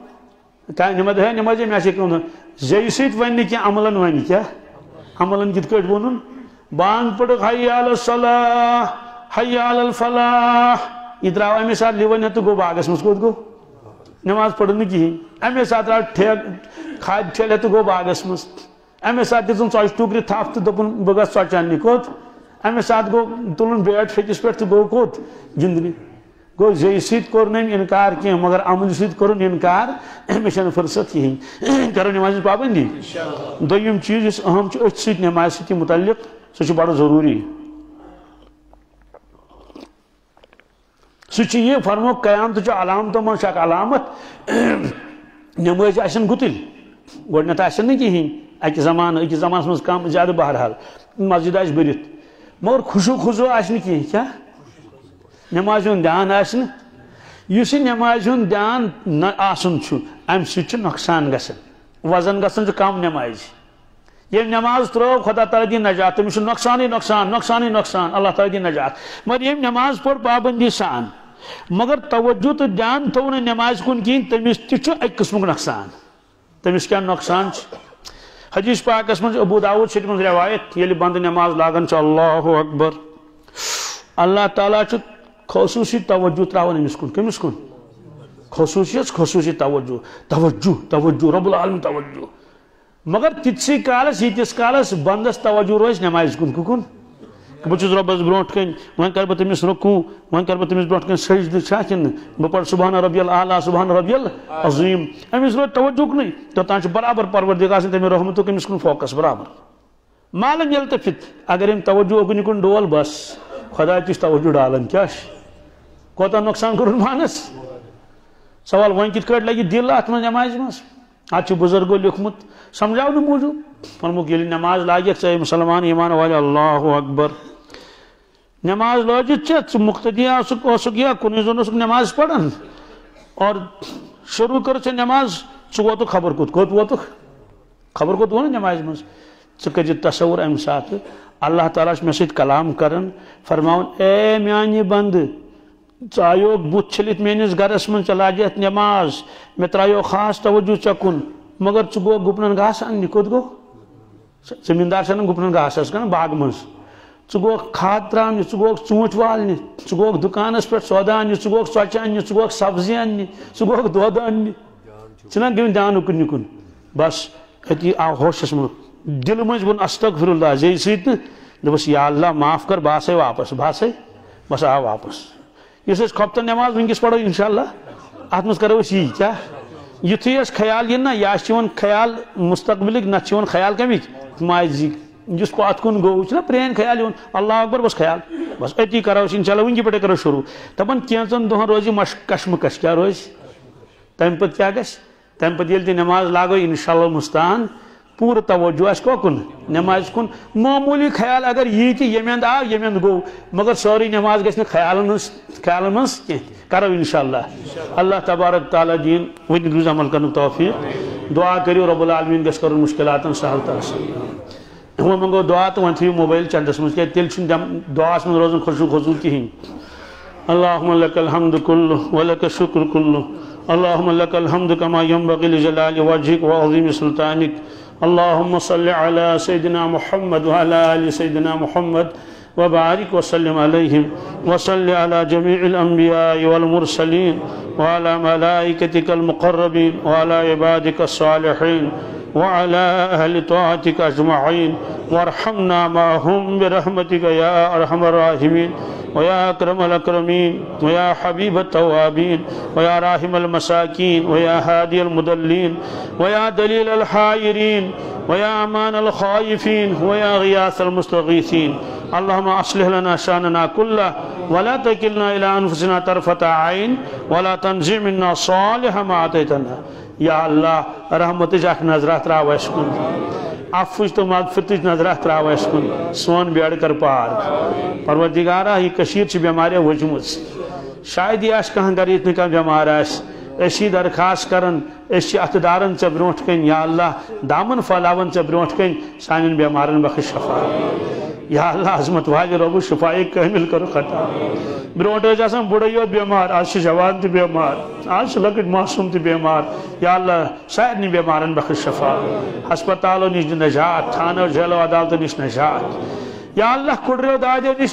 ہے نماز مے کم زی ست ون کی عملن ون کیا عملن کت کٹ ون بانگ پڑھ حی علی الصلاح حی علی الفلاح یہ درو امے سات لیون تو گو باغس مز کوت گو نماز پڑھ نا کہین امے سات درو کھاد ٹھیل تو گو باغس مز امے سات دن ژۄچہِ ٹوکرِ تھپ تو دپن بہ گژھٕ ژۄچہِ اننہِ کوت امے سات گو تلن بیٹ پھیکس پہ تو گو کوت گندنہِ گو زی ست کور نم انکار کی مگر عمل ست کورن انکار مے چھنہ فرصت کہین کرو نماز پابندی دویم چیز اس اہم ات ست نماز ست متعلق سہ بڑا ضروری سہ یہ فرمو قیامت علامتوں من اک علامت نماز آسن گتل گۄڈنیتھ آسن نا کہین اکہ زمانس مز کم زیادہ بہرحال مسجد آس برتھ مگر خوشو خوشو آس کہین کیا نماز ہند دھیان آسن اس نماز ہند دھیان نہ آسن ام سۭتۍ چھُ نۄقصان گژھان وزن گژھان کم نماز یہ نماز ترو خدا تعالیٰ دی نجات تمس نقصان نقصان اللہ تعالیٰ دی نجات مگر یم نماز پڑھ پابندی سان مگر توجہ تو دھیان تھو نا نماز کن کہین تمس تہ اک قسمک نقصان تمس کیا نقصان حدیث پاکس من ابو داود شریف من روایت یل بند نماز لاگان اللہ اکبر اللہ تعالیٰ خصوصی توجہ تراون امس کن کمس کن خصوصی توجہ رب العالمین توجہ مگر تتسی کالس یتس کالس بندس توجہ روز نماز کن بہت ربس برونٹ کن وۄنۍ کر بہٕ تٔمِس رکوع وۄنۍ کر بہٕ تٔمِس برونٹ کن سجدٕ چھا کِنہٕ بہٕ پرٕ سبحان ربی العالیٰ سبحان ربی العظیم أمِس روزِ توجہ نہیں توٚتام چھُ برابر پروردگار سٕنٛدِ تٔمِس رحمتُک أمِس کُن فوکس برابر مالم یلتفت اگر أمۍ توجہ اوکُن یِکُن ڈول بس خدا تہِ چھُ توجہ ڈالان کیٛاہ چھُ کوتاہ نۄقصان کوٚرُن پانس سوال وۄنۍ کِتھ کٲٹھۍ لگہِ دل اتھ منٛز نمازِ منٛز اتھ چھُ بُزرگو لیوٗکھمُت سمجھاونہٕ موٗجوٗب ووٚنمُکھ ییٚلہِ نماز لاگٮ۪کھ ژٕ مُسلمان ایمان والہِ اللہ اکبر نماز لٲجِتھ ژےٚ ژٕ مُقتدی اوسُکھ یا کُنُے زوٚن اوسُکھ نماز پران اور شروع کٔر ژےٚ نماز ژٕ ووتُکھ خبر کوٚت ووتُکھ خبر کوٚت ووٚن نمازِ منٛز ژٕ کٔرۍ زِ تصور امہِ ساتہٕ اللہ تعالیٰ چھُ مےٚ سۭتۍ کلام کران فرماوان اے میانہِ بندٕ ژٕ آیوکھ بُتھ چھٔلِتھ میٲنِس گرس منٛز ژےٚ لاجیتھ نماز مےٚ ترایو خاص توجہ ژےٚ کُن مگر ژٕ گوٚو گُپنن گاسہٕ اننہِ کوٚت گوٚو زمیٖندار چھِ انان گُپنن گاسہٕ حظ کَران باغہٕ منٛز ژٕ گوٚوکھ کھاد تراونہِ ژٕ گوٚوکھ ژوٗنٛٹھۍ والنہِ ژٕ گوٚوکھ دُکانس پٮ۪ٹھ سودا اننہِ ژٕ گوٚوکھ ژۄچہِ اننہِ ژٕ گوٚوکھ سبزی اننہِ ژٕ گوٚوکھ دۄد اننہِ چھُنہ گٔمٕتۍ دیان اُکُن یِکُن بس أتی آو ہوشس منٛز دِلہٕ منٛزۍ ووٚن استغفر اللہ زیٚیہِ سۭتۍ تہٕ دوٚپُس یا اللہ معاف کر بہٕ آسے واپس بس آو واپس یُس أسۍ خۄفتن نٮ۪ماز وٕنکٮ۪س پرو انشاءاللہ اتھ منٛز کرو أسۍ یی کیٛاہ یُتھُے اَسہِ خیال یِن نہ یا چھِ یِوان خیال مستقبلٕکۍ نتہٕ چھِ یِوان خیال کَمِکۍ ماضی یُس پتھ کُن گوٚو چھُنہ پرٛٲنۍ خیال یِوان اللہ اکبر بس خیال بس أتی کرو أسۍ انشاءاللہ وٕنکہِ پٮ۪ٹھے کرو شروع دپان کینٛژن دۄہن روزِ یہِ کشمکش کیٛاہ روزِ تمہِ پتہٕ کیٛاہ گژھِ تمہِ پتہٕ ییٚلہِ تہِ نٮ۪ماز لاگو انشاءاللہ مستان پوٗرٕ توجہ آسہِ کوکُن نٮ۪مازِ کُن معموٗلی خیال اگر یی تہِ ییٚمہِ اندٕ آو ییٚمہِ اندٕ گوٚو مگر سٲرٕے نٮ۪ماز گژھِ نہٕ خیالن منٛز کینٛہہ کرو انشاءاللہ اللہ تبارک تعالیٰ دِیِن وۄنۍ روٗز عمل کرنُک توفیٖق دعا کٔرِو رۄب العالمیٖن گژھِ کرُن مُشکِلاتن سہل تہٕ آسان وۄنۍ منٛگو دعا تہٕ وۄنۍ تھٲیِو موبایل چنٛدس منٛز کیٛازِ تیٚلہِ چھُنہٕ دعاہس منٛز روزان خۄشوٗ کِہیٖنۍ اللہُمَ لَکَ الحمدُ کُلُّہ وَلَکَ الشُکرُ کُلُّہ اللہُمَ لَکَ الحمدُ کما ينبغي لجلال وجهك وعظيم سلطانك اللهم صل على سيدنا محمد وعلى آل سيدنا محمد وبارك وسلم عليهم وصل على جميع الأنبياء والمرسلين وعلى ملائكتك المقربين وعلى عبادك الصالحين وعلى أهل طاعتك أجمعين وارحمنا معهم برحمتك يا أرحم الراحمين ويا أكرم الأكرمين ويا حبيب التوابين ويا راحم المساكين ويا هادي المضلين ويا دليل الحائرين ويا أمان الخائفين ويا غياث المستغيثين اللهم أصلح لنا شأننا كله ولا تكلنا إلى أنفسنا طرفة عين ولا تنزع منا صالح ما أعطيتنا یا اللہ رحمتٕچ اکھ نظرہ تراو اَسہِ کُن عفوٕچ تہٕ مغفرتٕچ نظرہ تراو اَسہِ کُن سون بیڑٕ کر پار پروردگارا یہِ کٔشیٖر چھِ بٮ۪ماریو ؤجمٕژ شاید یہِ آسہِ کانٛہہ گرِ ییٚتہِ نہٕ کانٛہہ بٮ۪مار آسہِ أسۍ چھِ درخواست کران أسۍ چھِ اَتھٕ داران ژےٚ برونٛٹھ کَنۍ یا اللہ دامن پھہلاوان ژےٚ برونٛٹھ کَنۍ سانٮ۪ن بٮ۪مارن بخش شفا یا اللہ عظمت والہِ رۄبہٕ شفایہِ کٲمِل کٔرٕکھ عطا برونٛٹھ ٲسۍ آسان بُڈٕے یوت بٮ۪مار آز چھِ جوان تہِ بٮ۪مار آز چھِ لۄکٕٹۍ معصوٗم تہِ بٮ۪مار یا اللہ سارنٕے بٮ۪مارن بخش شفا ہسپتالو نِش دِ نجات تھانو جیلو عدالتو نِش نجات یا اللہ کُڑریو دادیو نِش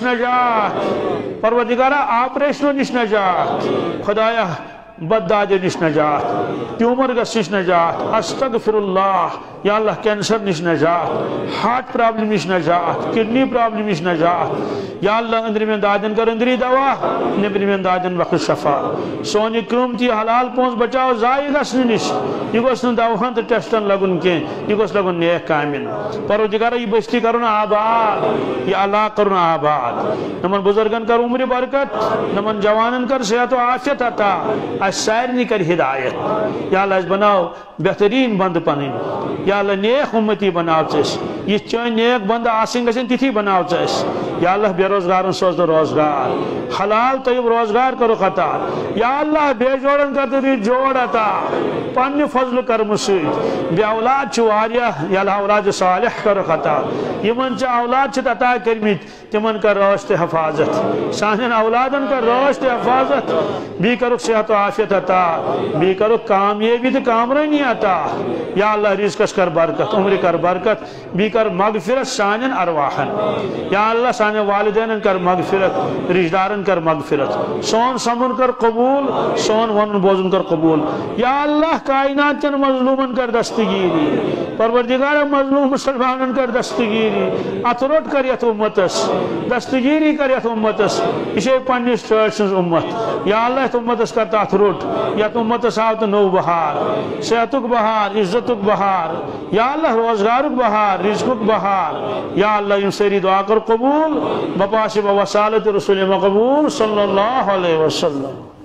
نجات پروردگارا آپریشنو نِش نجات خدایا بد دادیو نِش نجات ٹیوٗمر نِش نجات استغفر اللہ یا اللہ کینسر نِش نجات ہارٹ پرابلم نِش نجات کڈنی پرابلم نِش نجات یا اللہ أنٛدرِمٮ۪ن دادٮ۪ن کر أنٛدری دوا نیٚبرِمٮ۪ن دادٮ۪ن بخش شفا سون یہِ قۭمتی حلال پونٛسہٕ بچاو ضایع گژھنہٕ نِش یہِ گوٚژھ نہٕ دواہن تہٕ ٹیسٹن لگُن کینٛہہ یہِ گوٚژھ لگُن نیک کامٮ۪ن پروردگارا یہِ بستی کرُن آباد یہِ علاقہٕ کرُن آباد یِمن بُزرگن کر عمرِ برکت یِمن جوانن کر صحت و عافیت عطا اَسہِ سارنٕے کر ہدایت یا اللہ اَسہِ بناو بہتریٖن بنٛدٕ پنٕنۍ یا اللہ نیک اُمتی بناو ژٕ أسۍ یِتھ چٲنۍ نیک بنٛدٕ آسٕنۍ گژھن تِتھی بناو ژٕ أسۍ یا اللہ بے روزگارن سوز نہٕ روزگار حلال طیب روزگار کرُکھ عطا یا اللہ بے جوڑن کر تہٕ دِتھ جوڑ عطا پننہِ فضلہٕ کرمہٕ سۭتۍ بے اولاد چھِ واریاہ یا اللہ اولاد صالح کرُکھ عطا یِمن ژےٚ اولاد چھِتھ عطا کٔرمٕتۍ تِمن کر رٲچھ تہٕ حفاظت سانٮ۪ن اولادن کر رٲچھ تہٕ حفاظت بیٚیہِ کرُکھ صحت و عافیت عطا بیٚیہِ کرُکھ کامیٲبی تہٕ کامرٲنی عطا یا اللہ رزقس کر کر برکت عمر کر برکت بی کر مغفرت سانن ارواحن یا اللہ سانے والدین کر مغفرت رشتہ دارن کر مغفرت سون سمن کر قبول سون ونن بوزن کر قبول یا اللہ کائنات چن مظلومن کر دستگیری پروردگار مظلوم مسلمانن کر دستگیری اتروٹ کر یت امتس دستگیری کر یت امتس یہ پنس چاچ سن امت یا اللہ یت امتس کر تات روٹ یت امتس آو تو نو بہار صحتک بہار عزتک بہار یا اللہ روزگارک بہار رزقک بہار یا اللہ یم سری دعا کر قبول بپاس وسالت رسول مقبول صلی اللہ علیہ وسلم.